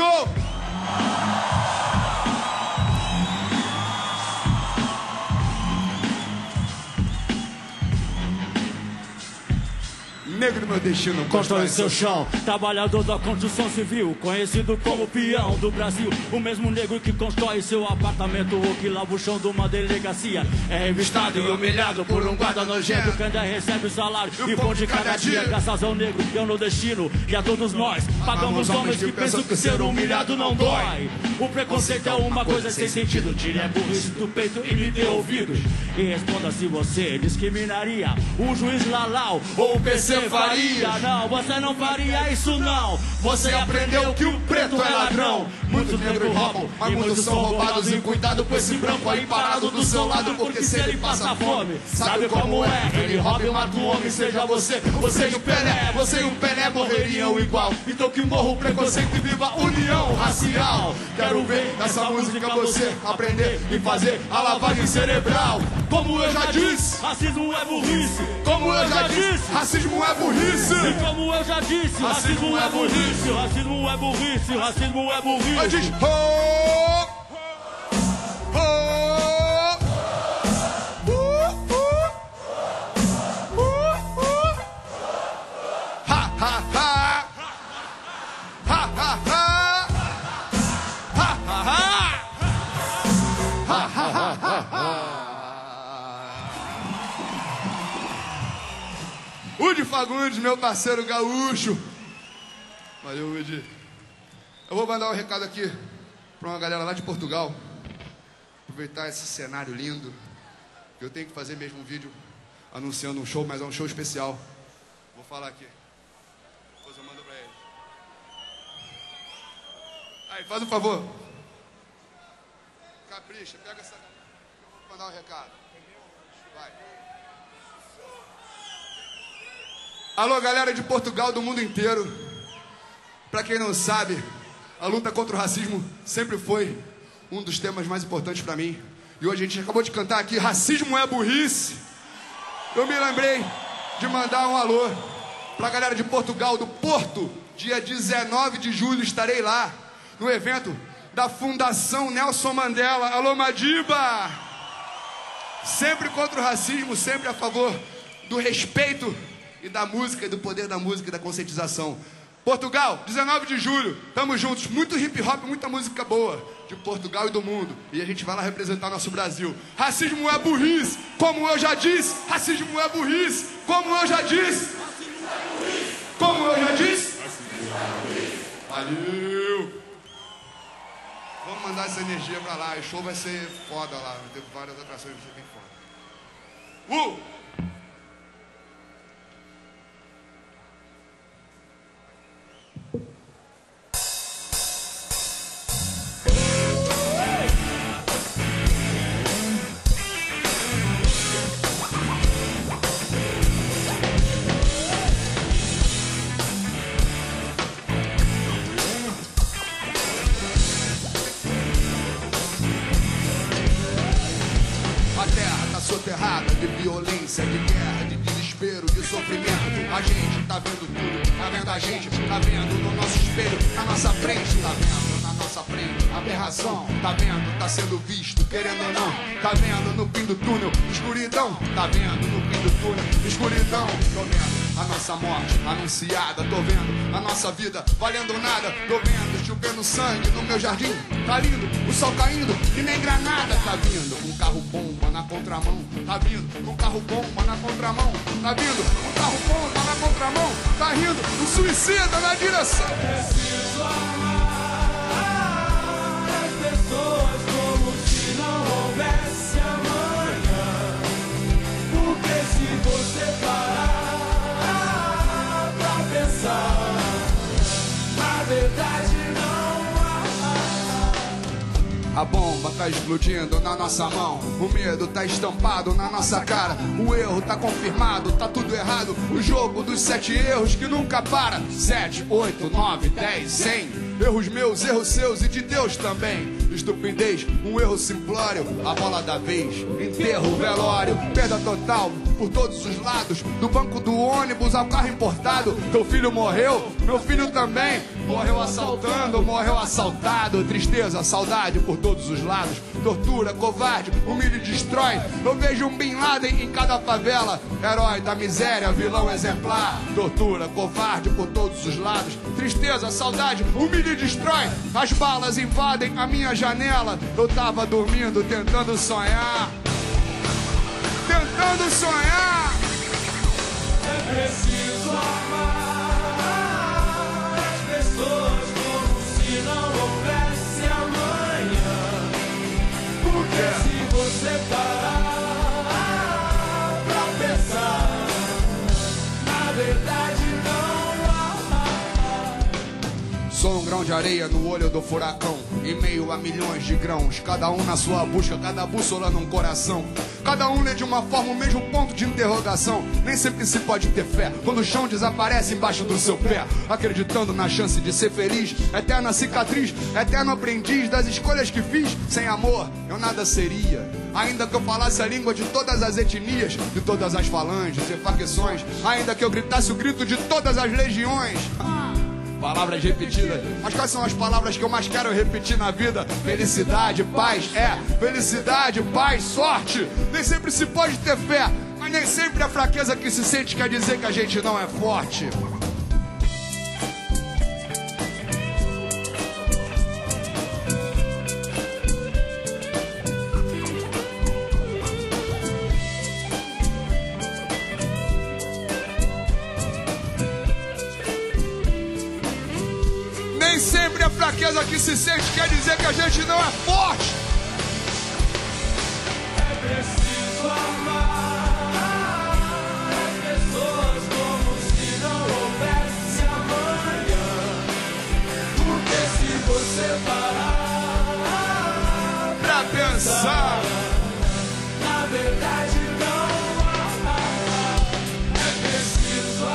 Negro, meu destino, constrói seu chão, trabalhador da construção civil, conhecido como peão do Brasil. O mesmo negro que constrói seu apartamento ou que lava o chão de uma delegacia. É revistado e humilhado por um guarda nojento que ainda recebe o salário e pão de cada dia. Graças ao negro que é o nordestino e a todos nós pagamos homens que pensam que ser humilhado não dói. O preconceito é uma coisa sem sentido. Tire a burrice do peito e me dê ouvidos. E responda se você discriminaria o juiz Lalau ou o P C faria. Não, você não faria isso não. Você aprendeu que o preto é ladrão. Muitos negros roubam, mas muitos são roubados. E cuidado com esse branco aí parado do seu lado, porque se ele passa fome, sabe como é? Ele rouba e mata o homem, seja você, você e o Pelé. Você e o Pelé morreriam igual. Então que morra o preconceito e viva a união racial. Quero ver nessa música você aprender e fazer a lavagem cerebral. Como eu já disse, racismo é burrice. Como eu já disse, racismo é burrice. E como eu já disse, racismo é burrice. Racismo é burrice, racismo é burrice. A gente oh, oh, uh, uh, uh, uh. Ha ha ha, ha ha ha, ha ha ha, ha ha ha ha. Udi Fagundes, meu parceiro gaúcho. Valeu, Udi. Eu vou mandar um recado aqui para uma galera lá de Portugal. Aproveitar esse cenário lindo. Eu tenho que fazer mesmo um vídeo anunciando um show, mas é um show especial. Vou falar aqui. Depois eu mando para ele. Aí, faz um favor. Capricha, pega essa... Vou mandar um recado. Vai. Alô, galera de Portugal, do mundo inteiro. Pra quem não sabe, a luta contra o racismo sempre foi um dos temas mais importantes pra mim. E hoje a gente acabou de cantar aqui, racismo é burrice. Eu me lembrei de mandar um alô pra galera de Portugal, do Porto. Dia dezenove de julho estarei lá, no evento da Fundação Nelson Mandela. Alô, Madiba! Sempre contra o racismo, sempre a favor do respeito e da música, e do poder da música e da conscientização. Portugal, dezenove de julho, tamo juntos. Muito hip hop, muita música boa de Portugal e do mundo. E a gente vai lá representar nosso Brasil. Racismo é burrice, como eu já disse. Racismo é burrice, como eu já disse. Como eu já disse. Valeu. Vamos mandar essa energia pra lá. O show vai ser foda lá. Vai ter várias atrações, vai ser bem foda. Uh! Soterrada de violência, de guerra, de desespero, de sofrimento. A gente tá vendo tudo, tá vendo a gente, tá vendo no nosso espelho, na nossa frente, tá vendo na nossa frente, aberração, tá vendo, tá sendo visto, querendo ou não, tá vendo no fim do túnel, escuridão, tá vendo no fim do túnel, escuridão, tô vendo a nossa morte anunciada, tô vendo a nossa vida valendo nada, tô vendo chovendo sangue no meu jardim, tá lindo, o sol caindo e nem granada, tá vindo um carro bomba na contramão, tá vindo um carro bomba na contramão, tá vindo um carro bomba na contramão, tá rindo um suicida na direção. Preciso amar as pessoas como se não houvesse amanhã, porque se você parar pra pensar, na verdade não há. A bomba tá explodindo na nossa mão, o medo tá estampado na nossa cara, o erro tá confirmado, tá tudo errado, o jogo dos sete erros que nunca para. Sete, oito, nove, dez, cem, erros meus, erros seus e de Deus também. Estupidez, um erro simplório, a bola da vez, enterro, velório, perda total por todos os lados, do banco do ônibus ao carro importado. Teu filho morreu, meu filho também, morreu assaltando, morreu assaltado. Tristeza, saudade por todos os lados, tortura, covarde, humilha e destrói. Eu vejo um Bin Laden em cada favela, herói da miséria, vilão exemplar. Tortura, covarde por todos os lados, tristeza, saudade, humilha e destrói. As balas invadem a minha janela, eu tava dormindo tentando sonhar, tentando sonhar. É preciso amar as pessoas como se não houvesse amanhã, porque se você parar pra pensar, na verdade Sou um grão de areia no olho do furacão, em meio a milhões de grãos, cada um na sua busca, cada bússola num coração. Cada um lê de uma forma o mesmo ponto de interrogação. Nem sempre se pode ter fé quando o chão desaparece embaixo do seu pé, acreditando na chance de ser feliz. Eterna cicatriz, eterno aprendiz das escolhas que fiz. Sem amor eu nada seria, ainda que eu falasse a língua de todas as etnias, de todas as falanges e facções, ainda que eu gritasse o grito de todas as legiões. Palavras repetidas. Mas quais são as palavras que eu mais quero repetir na vida? Felicidade, paz, é. Felicidade, paz, sorte. Nem sempre se pode ter fé, mas nem sempre a fraqueza que se sente quer dizer que a gente não é forte. Nem sempre a fraqueza que se sente quer dizer que a gente não é forte. É preciso amar as pessoas como se não houvesse amanhã. Porque se você parar Pra pensar, na verdade não há. É preciso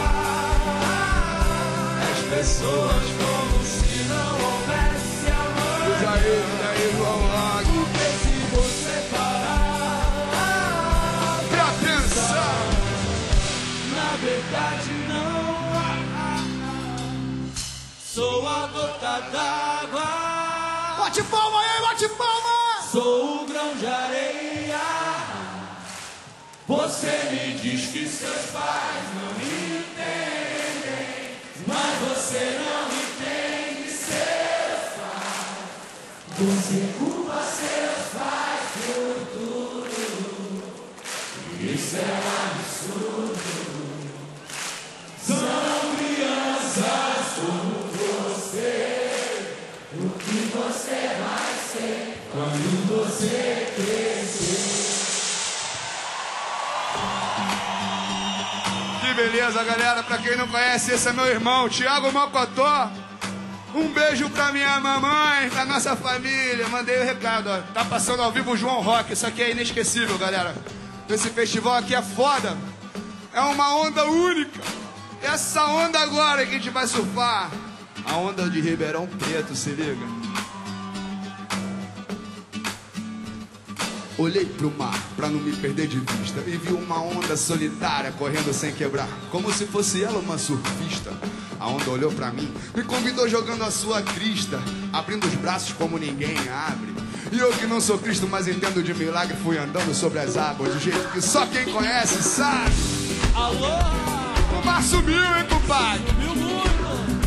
amar as pessoas como se não houvesse amanhã. diz aí, diz aí, João Lang. Porque se você parar Pra pensar, na verdade não há. Sou a gota d'água, bate palma aí, bate palma. sou o grão de areia. Você me diz que seus pais não entendem, mas você não entende seus pais. Você culpa seus pais por tudo. Isso é um absurdo. São crianças como você. O que você vai ser quando você crescer? Que beleza, galera. Pra quem não conhece, esse é meu irmão, Thiago Mocotó. Um beijo pra minha mamãe, pra nossa família. Mandei o recado, ó. Tá passando ao vivo o João Rock. Isso aqui é inesquecível, galera. Esse festival aqui é foda. É uma onda única. Essa onda agora que a gente vai surfar. A onda de Ribeirão Preto, se liga. Olhei pro mar pra não me perder de vista e vi uma onda solitária correndo sem quebrar, como se fosse ela uma surfista. A onda olhou pra mim, me convidou jogando a sua crista, abrindo os braços como ninguém abre. E eu que não sou Cristo, mas entendo de milagre, fui andando sobre as águas do jeito que só quem conhece sabe. Alô, O mar sumiu, hein, compadre? subiu muito.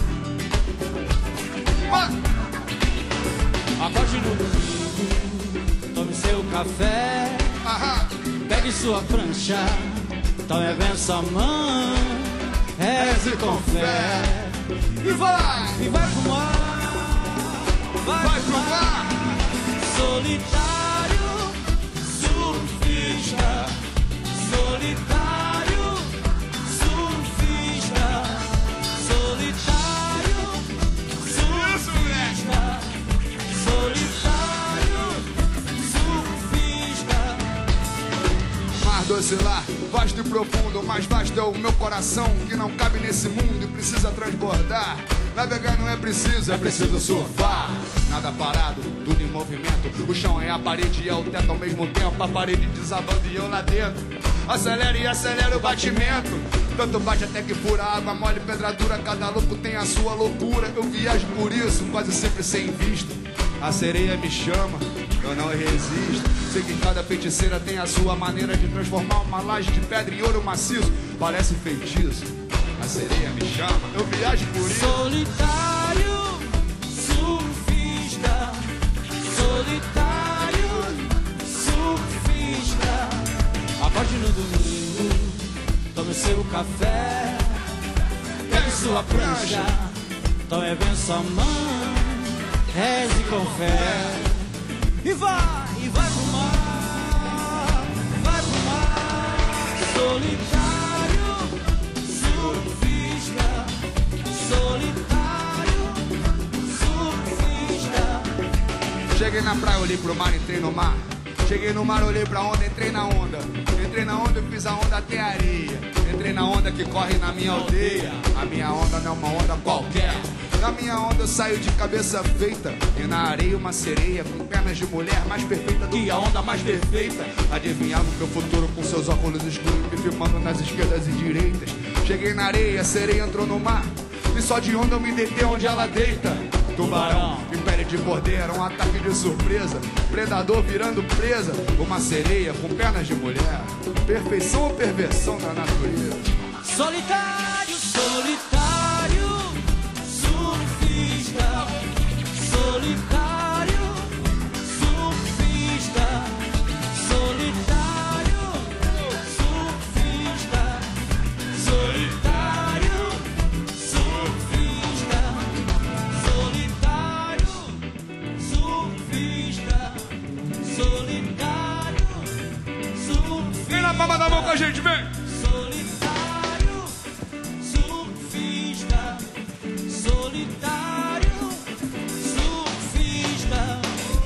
Ma- Acorde no domingo, tome seu café, Aham. pegue sua prancha, tome a benção, mão, reze com fé. E vai, E vai pro mar, vai, vai pro pro mar. mar. Solitário, surfista, solitário, surfista, solitário, Isso, moleque. surfista, solitário, surfista. Mar docilar, vasto e profundo, mais vasto é o meu coração, que não cabe nesse mundo e precisa transbordar. Navegar não é preciso, é preciso surfar. Nada parado, tudo em movimento. O chão é a parede e é o teto ao mesmo tempo. A parede desabando e eu lá dentro. Acelera e acelera o batimento. Tanto bate até que fura água mole, pedra dura. Cada louco tem a sua loucura. Eu viajo por isso, quase sempre sem vista. A sereia me chama, eu não resisto. Sei que cada feiticeira tem a sua maneira de transformar uma laje de pedra em ouro maciço. Parece feitiço. A sereia me chama, eu viajo por isso. Solitário, surfista, solitário, surfista. Acorde no domingo, tome seu café, pegue sua prancha, tome a benção, mão, reze com fé. E vai, e vai pro mar, vai pro mar. Solitário, surfista, solitário, Cheguei na praia, olhei pro mar, entrei no mar. Cheguei no mar, olhei pra onda, entrei na onda. Entrei na onda, eu fiz a onda até a areia. Entrei na onda que corre na minha aldeia. A minha onda não é uma onda qualquer. Na minha onda eu saio de cabeça feita. E na areia uma sereia com pernas de mulher mais perfeita do que a onda mais perfeita. Adivinhava o meu futuro com seus óculos escuros, me filmando nas esquerdas e direitas. Cheguei na areia, a sereia entrou no mar. E só de onda eu me deitei onde ela deita. Tubarão, em pele de cordeiro, um ataque de surpresa. Predador virando presa. Uma sereia com pernas de mulher. Perfeição ou perversão da natureza? Solitário, solitário, surfista. Solitário, surfista. Solitário, surfista. Solitário, surfista. Solitário, surfista. Solitário, surfista. Vem na palma da mão com a gente, vem! Solitário, surfista. Solitário, surfista.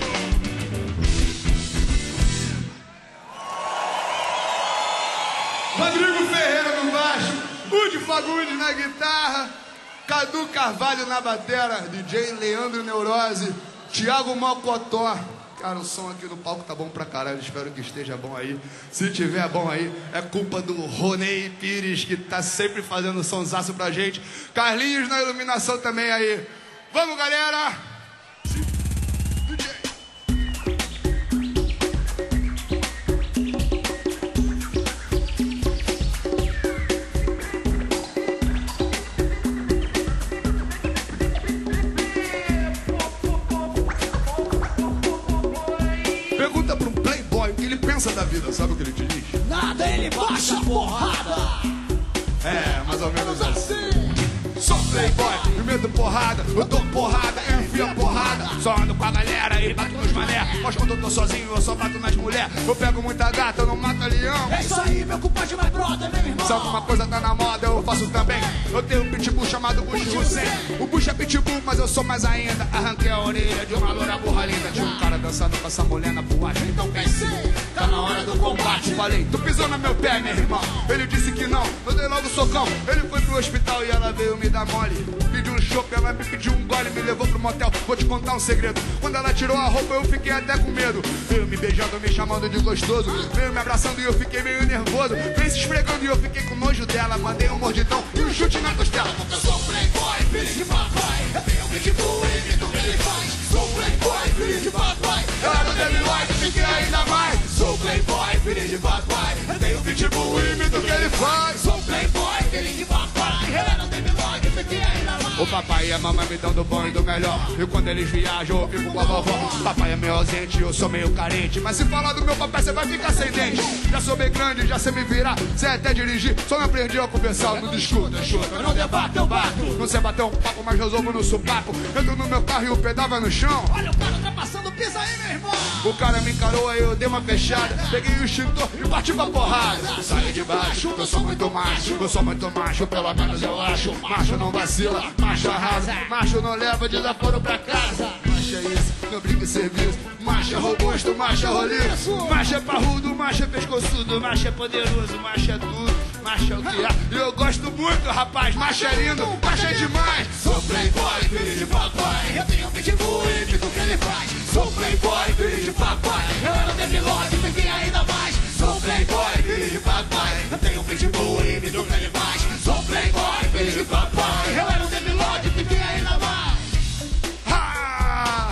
Rodrigo Ferreira no baixo, Udi Fagundes na guitarra, Cadu Carvalho na batera, D J Leandro Neurose, Thiago Mocotó. Cara, o som aqui no palco tá bom pra caralho, espero que esteja bom aí. Se tiver bom aí, é culpa do Ronei Pires, que tá sempre fazendo sonsaço pra gente. Carlinhos na iluminação também aí. Vamos, galera! D J. Pergunta pra um playboy o que ele pensa da vida, sabe o que ele te diz? Nada, ele baixa a porrada. É, mais ou menos assim. Sou playboy, eu meto porrada, eu dou porrada, eu enfio a porrada. Só ando com a galera e bato nos mané. Mas quando eu tô sozinho, eu só bato nas mulheres. Eu pego muita gata, eu não mato leão. É isso aí, meu compadre, mais brother, meu irmão. Se alguma coisa tá na moda, eu faço também. Eu tenho um pitbull chamado Bush Hussein. O Bush é pitbull, mas eu sou mais ainda. Arranquei a orelha de uma loura burra linda. Tinha um cara dançando com essa mulher na boate. Então pensei, tá na hora do combate. Falei, tu pisou no meu pé, meu irmão. Ele disse que não, eu dei logo socão. Ele foi pro hospital e ela veio me dar mole. Pediu um chopp, ela me pediu um gole, me levou pro motel. Vou te contar um segredo. Quando ela tirou a roupa, eu fiquei até com medo. Veio me beijando, me chamando de gostoso. Veio me abraçando e eu fiquei meio nervoso. Veio se esfregando e eu fiquei com nojo dela. Mandei um mordidão e um chute na costela. Porque eu sou playboy, filho de papai. Eu tenho um pitbull e imito o que ele faz. Sou playboy, filho de papai. Eu era Debiloid, fiquei ainda mais. Sou playboy, filho de papai. Eu tenho um pitbull e imito o que ele faz. Sou playboy, filho de papai. Eu era Debiloid, fiquei ainda mais. O papai e a mamãe me dão do bom e do melhor. E quando eles viajam, eu fico com a vovó. Papai é meio ausente, eu sou meio carente. Mas se falar do meu papai, você vai ficar sem dente. Já sou bem grande, já sei me virar. Sei até dirigir, só não aprendi a conversar. Não discuta, chuta, não debato, eu bato. Não sei bater um papo, mas resolvo no supapo. Entro no meu carro e o pedal vai no chão. Olha o cara tá passando, pisa aí, meu irmão. O cara me encarou, aí eu dei uma fechada. Peguei o extintor e bati pra porrada. Saí de baixo, eu sou muito macho. Eu sou muito macho, pelo menos eu acho. Macho não vacila, macho arrasa. Macho não leva desaforo pra casa. Macho é isso, não brinca em serviço. Macho é robusto, macho é roliço. Macho é parrudo, macho é pescoçudo. Macho é poderoso, macho é tudo. Macho é o que é. E eu gosto muito, rapaz. Macho é lindo, macho é demais. Sou playboy, filho de papai. Eu tenho um pitbull e imito o que ele faz. Sou playboy, filho de papai. Eu era Debiloid, fiquei ainda mais. Sou playboy, filho de papai. Eu tenho um pitbull e imito o que ele faz. Sou playboy, filho de papai. Eu era Debiloid, fiquei ainda mais. Ha!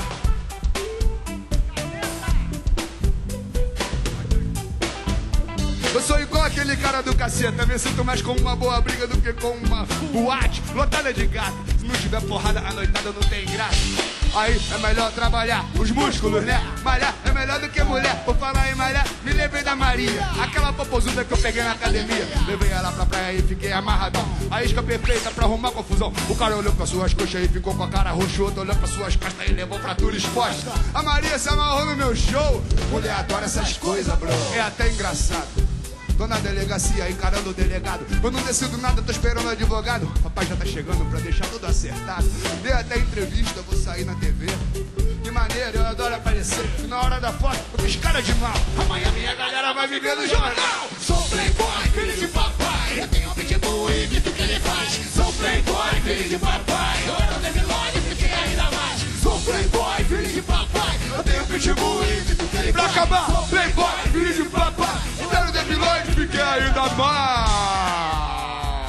Eu sou igual aquele cara do caceta. Me sinto mais com uma boa briga do que com uma boate lotada de gato. Se não tiver porrada, a noitada não tem graça. Aí é melhor trabalhar os músculos, né? Malhar é melhor do que mulher. Por falar em malhar, me lembrei da Maria, aquela popozuda que eu peguei na academia. Levei ela pra praia e fiquei amarradão. A isca perfeita pra arrumar confusão. O cara olhou pra suas coxas e ficou com a cara roxa. O outro olhou pra suas costas e levou fratura exposta. A Maria se amarrou no meu show. Mulher adora essas coisas, bro. É até engraçado. Tô na delegacia encarando o delegado. Eu não decido nada, tô esperando o advogado. Papai já tá chegando pra deixar tudo acertado. Dei até entrevista, vou sair na T V. Que maneiro, eu adoro aparecer. E na hora da foto, eu fiz cara de mal. Amanhã minha galera vai viver no jornal. Sou playboy, filho de papai. Eu tenho um pitbull e vi o que ele faz. Sou playboy, filho de papai. Eu não devo longe, fiquei ainda mais. Sou playboy, filho de papai. Eu tenho um pitbull e vi o que ele faz. Pra acabar, playboy, filho de papai. Eu quero debilóide, fiquei ainda mais.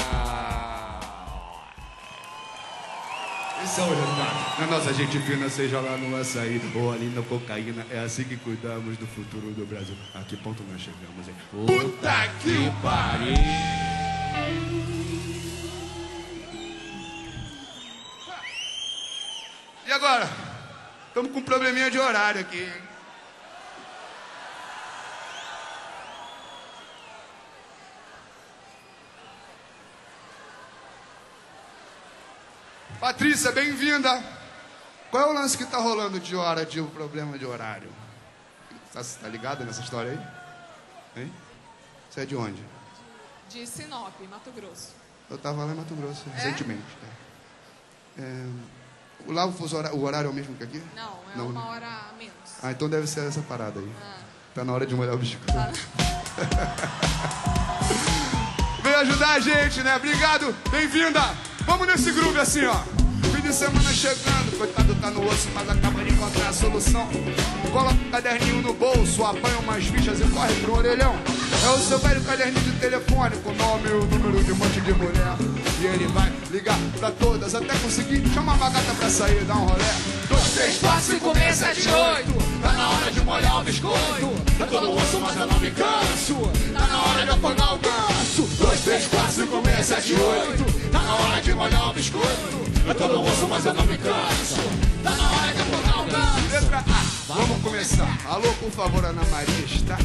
Esse é o resultado. Na nossa gente fina, seja lá no açaí ou ali na cocaína. É assim que cuidamos do futuro do Brasil. A que ponto nós chegamos, hein? Puta que pariu! E agora? Estamos com um probleminha de horário aqui, hein? Patrícia, bem-vinda. Qual é o lance que tá rolando de hora de um problema de horário? Tá, tá ligada nessa história aí? Hein? Você é de onde? De Sinop, Mato Grosso. Eu tava lá em Mato Grosso É? recentemente. É. É, lá o, fuso horário, o horário é o mesmo que aqui? Não, é Não, uma né? hora a menos. Ah, então deve ser essa parada aí. Ah. Tá na hora de molhar o biscoito. Tá. Vem ajudar a gente, né? Obrigado, bem-vinda. Vamos nesse groove assim, ó. Fim de semana chegando, coitado tá no osso, mas acaba de encontrar a solução. Coloca o caderninho no bolso, apanha umas fichas e corre pro orelhão. É o seu velho caderninho de telefone, com o nome e o número de um monte de mulher. E ele vai ligar pra todas até conseguir chamar uma gata pra sair, dar um rolé. Dois, três, quatro, cinco, seis, sete, oito. Tá na hora de molhar o biscoito. Eu tô no osso, mas eu não me canso. Tá na hora de afogar o ganso. Dois, três, quatro, cinco, seis, sete, oito. Tá na hora de molhar o biscoito. Eu tô no osso, mas eu não me canso. Tá na hora de afogar o ganso. Letra A, vamos começar. Alô, por favor, Ana Maria, está?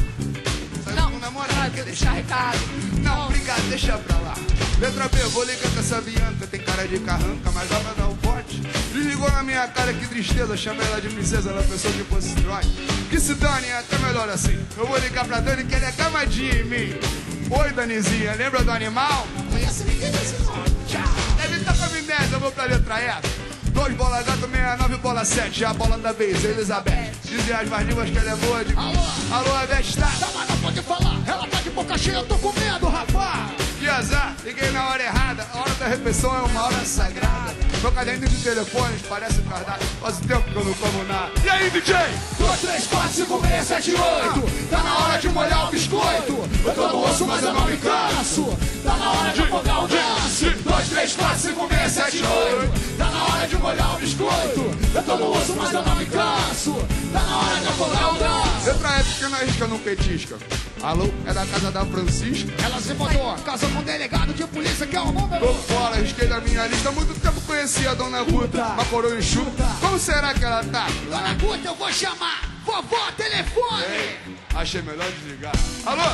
Não, com namorado, quer deixar recado. Não, obrigado, deixa pra lá. Letra B, vou ligar com essa Bianca. Tem cara de carranca, mas ela vai dar o bote. Ligou na minha cara, que tristeza. Chama ela de princesa, ela pensou que fosse Troy. Que se dane, é até melhor assim. Eu vou ligar pra Dani, que ela é camadinha em mim. Oi, Danizinha, lembra do animal? Conhece ninguém desse nome. Deve estar com amnésia, eu vou pra letra E. Dois bola gato, meia nove, bola sete. A bola da vez, Elizabeth. Dizem as mais línguas que ela é boa de... Alô? Alô, a Beth está? Tá, mas não pode falar. Ela tá de boca cheia, eu tô com medo, rapaz. Que azar, liguei na hora errada. A hora da refeição é uma hora sagrada. Meu caderninho de telefones parece um cardápio. Faz tempo que eu não como nada. E aí, D J? Dois, três, quatro, cinco, seis, sete, oito. Tá na hora de molhar o biscoito. Eu tô no osso, mas eu não me canso. Tá na hora de afogar o ganso. Dois, três, quatro, cinco, seis, sete, oito. Tá na hora de molhar o biscoito. Eu tô no osso, mas eu não me canso. Tá na hora de afogar o ganso. Letra E, pequena risca, não petisca. Alô, é da casa da Francisca? Ela se mudou, casou com um delegado de polícia que é o número. Tô fora, risquei da minha lista. Há muito tempo conheci a dona Guta, uma coroa enxuta. Como será que ela tá? Dona Guta, eu vou chamar. Vovó, telefone. Ei, achei melhor desligar. Alô?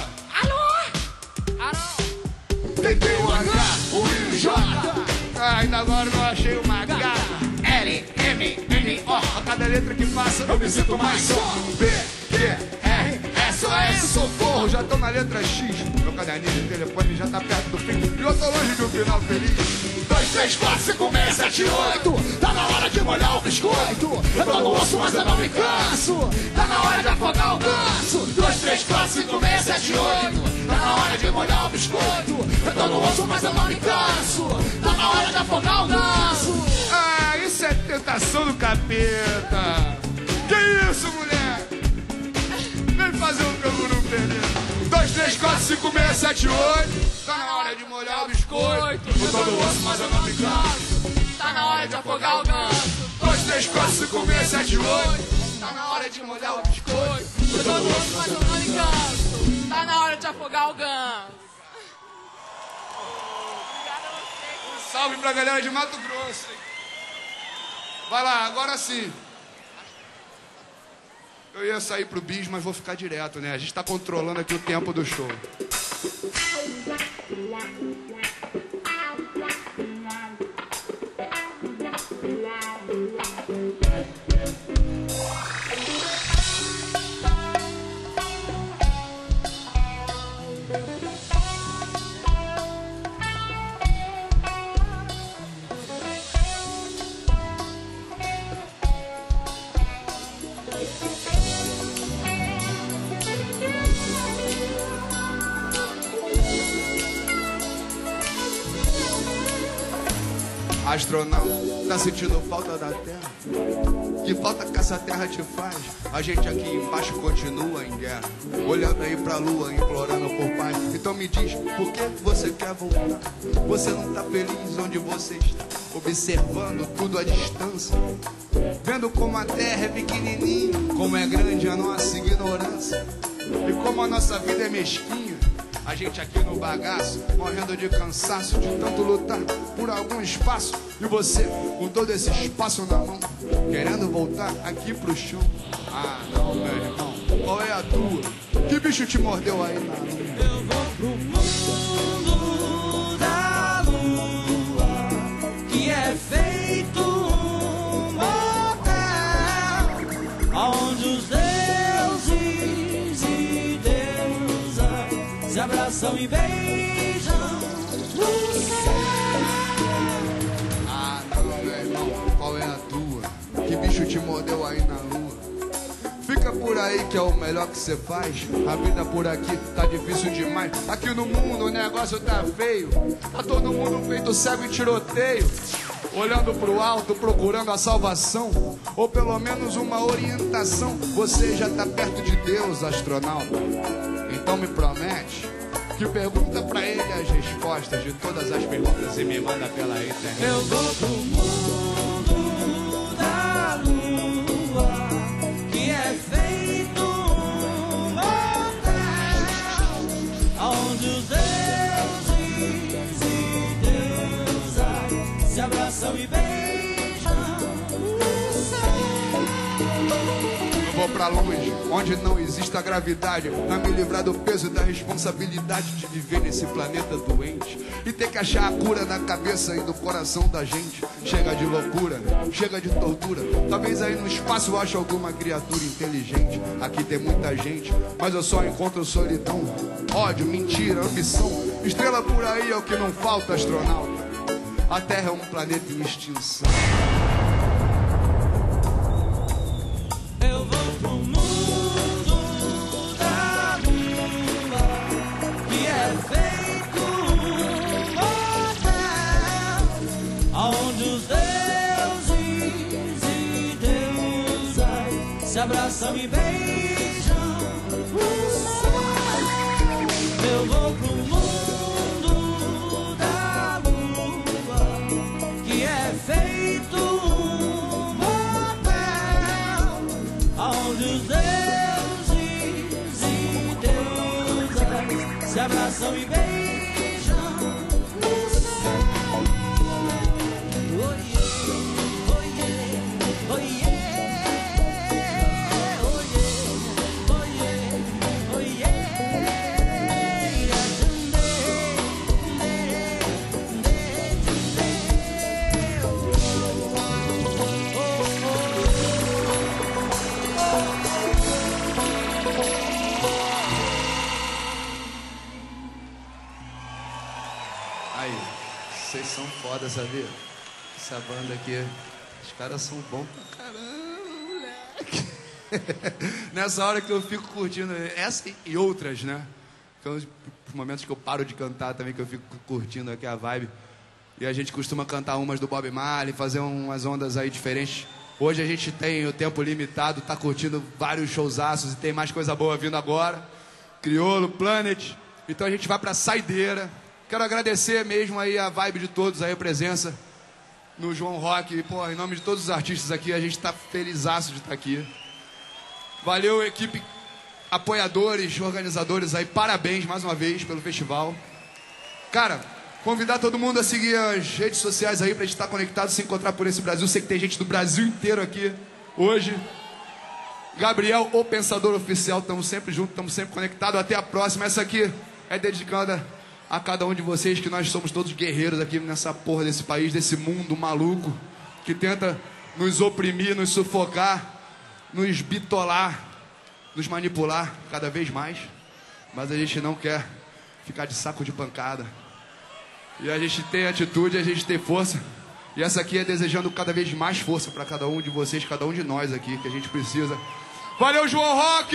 Alô? Alô? Tentei o H, o I, o J. Ah, ainda agora não achei uma H. L, M, N, O. A cada letra que passa Eu me sinto mais só. B, Q, R, S, O, S, socorro. Já tô na letra X. Meu caderninho de telefone já tá perto do fim. E eu tô longe de um final feliz. Dois, três, quatro, cinco, seis, sete, oito. Tá na hora de molhar o biscoito. Eu tô no osso, mas eu não me canso. Tá na hora de afogar o ganso. Dois, três, quatro, cinco, seis, sete, oito. Tá na hora de molhar o biscoito. Eu tô no osso, mas eu não me canso. Tá na hora de afogar o ganso. Ah, isso é tentação do capeta. Que isso, mulher? Vem fazer um que eu não perder. Dois, três, quatro, cinco, seis, sete, oito. Tá na hora de molhar o biscoito. Eu tô no osso, mas eu não me canso. Tá na hora de afogar o ganso. Dois, três, quatro, cinco, seis, sete, oito. Tá na hora de molhar o biscoito. Eu tô no osso, mas eu não me canso. Tá na hora de afogar o ganso. Obrigada a você. Salve pra galera de Mato Grosso. Vai lá, agora sim. Eu ia sair pro bis, mas vou ficar direto, né? A gente tá controlando aqui o tempo do show. Astronauta, tá sentindo falta da Terra? Que falta que essa terra te faz? A gente aqui embaixo continua em guerra, olhando aí pra lua, implorando por paz. Então me diz, por que você quer voltar? Você não tá feliz onde você está? Observando tudo à distância, vendo como a terra é pequenininha, como é grande a nossa ignorância e como a nossa vida é mesquinha. A gente aqui no bagaço, morrendo de cansaço, de tanto lutar por algum espaço. E você, com todo esse espaço na mão, querendo voltar aqui pro chão. Ah, não, meu irmão, qual é a tua? Que bicho te mordeu aí na lua? Eu vou pro mundo da lua, que é feito um motel, onde os deuses e deusas se abraçam e beijam no céu. Ah, não, meu irmão, qual é a tua? Que bicho te mordeu aí na lua? Fica por aí que é o melhor que você faz. A vida por aqui tá difícil demais. Aqui no mundo o negócio tá feio. Tá todo mundo feito cego e tiroteio, olhando pro alto, procurando a salvação, ou pelo menos uma orientação. Você já tá perto de Deus, astronauta. Então me promete que pergunta pra ele as respostas de todas as perguntas e me manda pela internet. Eu vou pro mundo da lua, que é feito um motel, onde os deuses e deusas se abraçam e beijam no céu. Eu vou pra longe, onde não existe a gravidade, pra me livrar do peso e da responsabilidade de viver nesse planeta doente e ter que achar a cura na cabeça e no coração da gente. Chega de loucura, chega de tortura. Talvez aí no espaço eu ache alguma criatura inteligente. Aqui tem muita gente, mas eu só encontro solidão, ódio, mentira, ambição. Estrela por aí é o que não falta, astronauta. A Terra é um planeta em extinção. Eu vou pro mundo da lua, que é feito um motel, onde os deuses e deusas se abraçam e beijam no céu. Eu vou pro mundo da lua, que é feito um motel, onde os deuses e deusas se abraçam e beijam no céu. Oh yeah, oh yeah, oh yeah, oh yeah, oh yeah, oh yeah. Aí, vocês são foda, sabia? Essa banda aqui, os caras são bons pra caramba, moleque. Nessa hora que eu fico curtindo essa e outras, né? São os momentos que eu paro de cantar também, que eu fico curtindo aqui a vibe. E a gente costuma cantar umas do Bob Marley, fazer umas ondas aí diferentes. Hoje a gente tem o tempo limitado, tá curtindo vários showzaços e tem mais coisa boa vindo agora. Criolo, Planet. Então a gente vai pra saideira. Quero agradecer mesmo aí a vibe de todos aí, a presença no João Rock. Pô, em nome de todos os artistas aqui, a gente tá felizaço de estar aqui. Valeu, equipe, apoiadores, organizadores aí, parabéns mais uma vez pelo festival. Cara, convidar todo mundo a seguir as redes sociais aí pra gente estar conectado, se encontrar por esse Brasil. Sei que tem gente do Brasil inteiro aqui hoje. Gabriel, o Pensador Oficial, estamos sempre juntos, estamos sempre conectados. Até a próxima. Essa aqui é dedicada a cada um de vocês, que nós somos todos guerreiros aqui nessa porra desse país, desse mundo maluco que tenta nos oprimir, nos sufocar, nos bitolar, nos manipular cada vez mais. Mas a gente não quer ficar de saco de pancada. E a gente tem atitude, a gente tem força. E essa aqui é desejando cada vez mais força para cada um de vocês, cada um de nós aqui, que a gente precisa. Valeu, João Rock!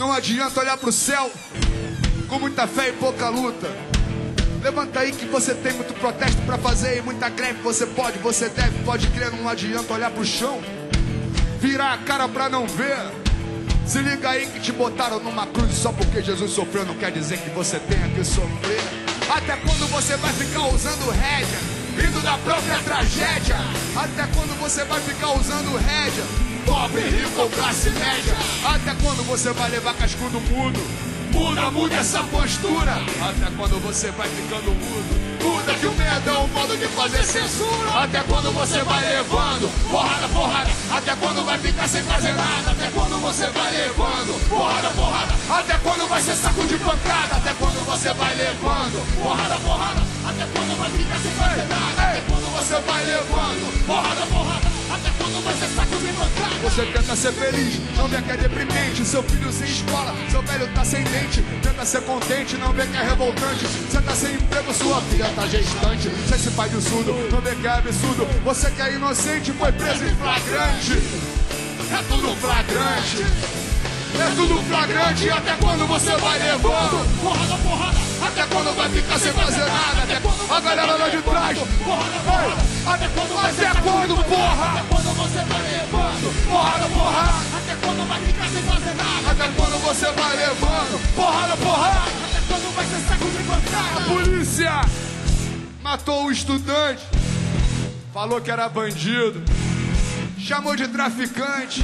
Não adianta olhar pro céu com muita fé e pouca luta. Levanta aí que você tem muito protesto pra fazer e muita greve. Você pode, você deve, pode crer. Não adianta olhar pro chão, virar a cara pra não ver. Se liga aí que te botaram numa cruz. Só porque Jesus sofreu não quer dizer que você tenha que sofrer. Até quando você vai ficar usando rédea, vindo da própria tragédia? Até quando você vai ficar usando rédea, pobre, rico ou classe média? Até quando você vai levar cascudo mudo? Muda, muda essa postura. Até quando você vai ficando mudo? Muda que o medo é um modo de fazer censura. Até quando você vai levando porrada, porrada? Até quando vai ficar sem fazer nada? Até quando você vai levando porrada, porrada? Até quando vai ser saco de pancada? Até quando você vai levando porrada, porrada? Até quando vai ficar sem fazer nada? Até quando você vai levando porrada, porrada? Até quando vai ser saco de pancada? Você tenta ser feliz, não vê que é deprimente. Seu filho sem escola, seu velho tá sem dente. Tenta ser contente, não vê que é revoltante. Você tá sem emprego, sua filha tá gestante. Você se faz de surdo, não vê que é absurdo. Você que é inocente, foi preso em flagrante. É tudo flagrante, é tudo flagrante. Até quando você vai levando porrada, porrada? Até quando vai ficar sem fazer nada? Até quando a galera lá de trás, porrada, porrada? Até quando, até quando, porra? Até quando você vai levando porrada, porrada? Até quando vai ficar sem fazer nada? Até quando você vai levando porrada, porrada? Até quando vai ser saco de pancada? A polícia matou o estudante, falou que era bandido, chamou de traficante.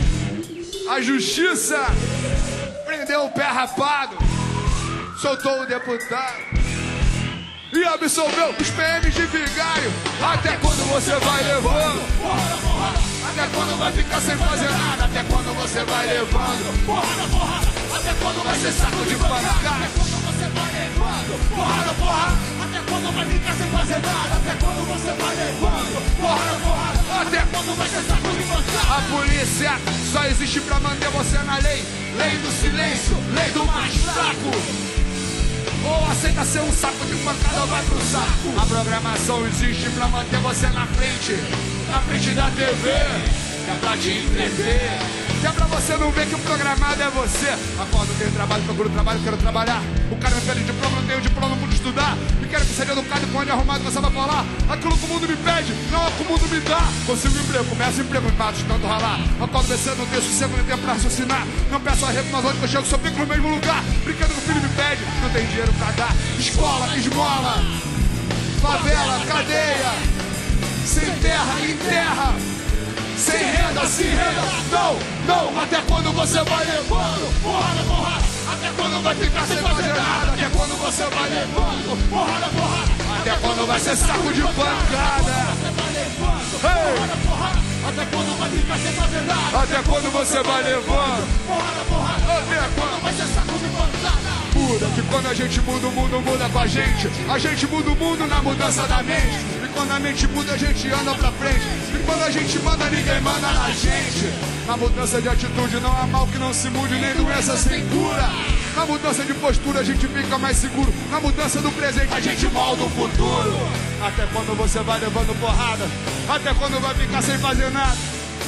A justiça prendeu o pé rapado, soltou o deputado e absolveu os P Ms de vigário. Até quando você vai levando porrada, porrada? Até quando vai ficar sem fazer nada? Até quando você vai levando porrada, porrada? Até quando vai ser saco de pancada? Até quando você vai levando porrada, porrada? Até quando vai ficar sem fazer nada? Até quando você vai levando porrada, porrada? Até quando vai ser saco de pancada? A polícia só existe pra manter você na lei. Lei do silêncio, lei do mais fraco. Ou aceita ser um saco de pancada ou vai pro saco. A programação existe pra manter você na frente, na frente da T V, que é pra te entreter, que é pra você não ver que o programado é você. Acordo, tenho trabalho, procuro trabalho, quero trabalhar. O cara me pede diploma, não tenho diploma, não pude estudar. E quero que seja educado e com onde arrumado você vai falar. Aquilo que o mundo me pede, não é o que o mundo me dá. Consigo emprego, começo emprego, empato de tanto ralar. Acordo vencendo, não tenho sossego, nem tempo pra raciocinar. Não peço arrego, mas onde que eu chego só fico no mesmo lugar. Brincando que o filho me pede, não tem dinheiro pra dar. Escola, esmola, favela, cadeia. Sem terra, em terra. Sem renda, sem renda. Não, não, até quando você vai levando porrada, porrada? Até quando vai ficar sem fazer nada? Até quando você vai levando porrada, porrada? Até quando vai ser saco de pancada? Porrada, porrada. Até quando vai ficar sem fazer nada? Até quando você vai levando porrada, porrada? Até quando vai ser saco de pancada? Muda, que quando a gente muda, o mundo muda com a gente. A gente muda o mundo na mudança da mente. E quando a mente muda, a gente anda pra frente. E quando a gente manda, ninguém manda na gente. Na mudança de atitude não há mal que não se mude, nem doença sem cura. Na mudança de postura a gente fica mais seguro. Na mudança do presente a gente molda o futuro. Até quando você vai levando porrada? Até quando vai ficar sem fazer nada?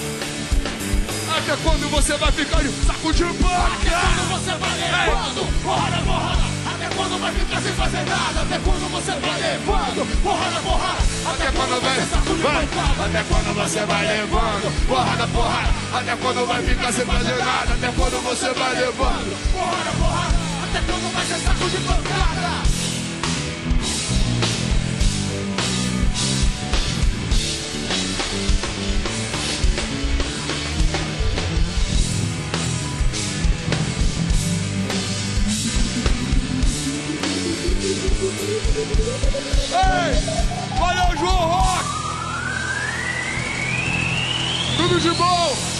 Até quando você vai ficar de saco de pancada? Até quando você vai levando porrada, porrada? Até quando vai ficar sem fazer nada? Até quando você vai levando porrada, porrada? Até quando vai saco de pancada? Até quando você vai levando porrada, porrada? Até quando vai ficar sem fazer nada? Até quando você vai levando porrada, porrada? Até quando vai ser saco de pancada? Ei, valeu, João Rock! Tudo de bom!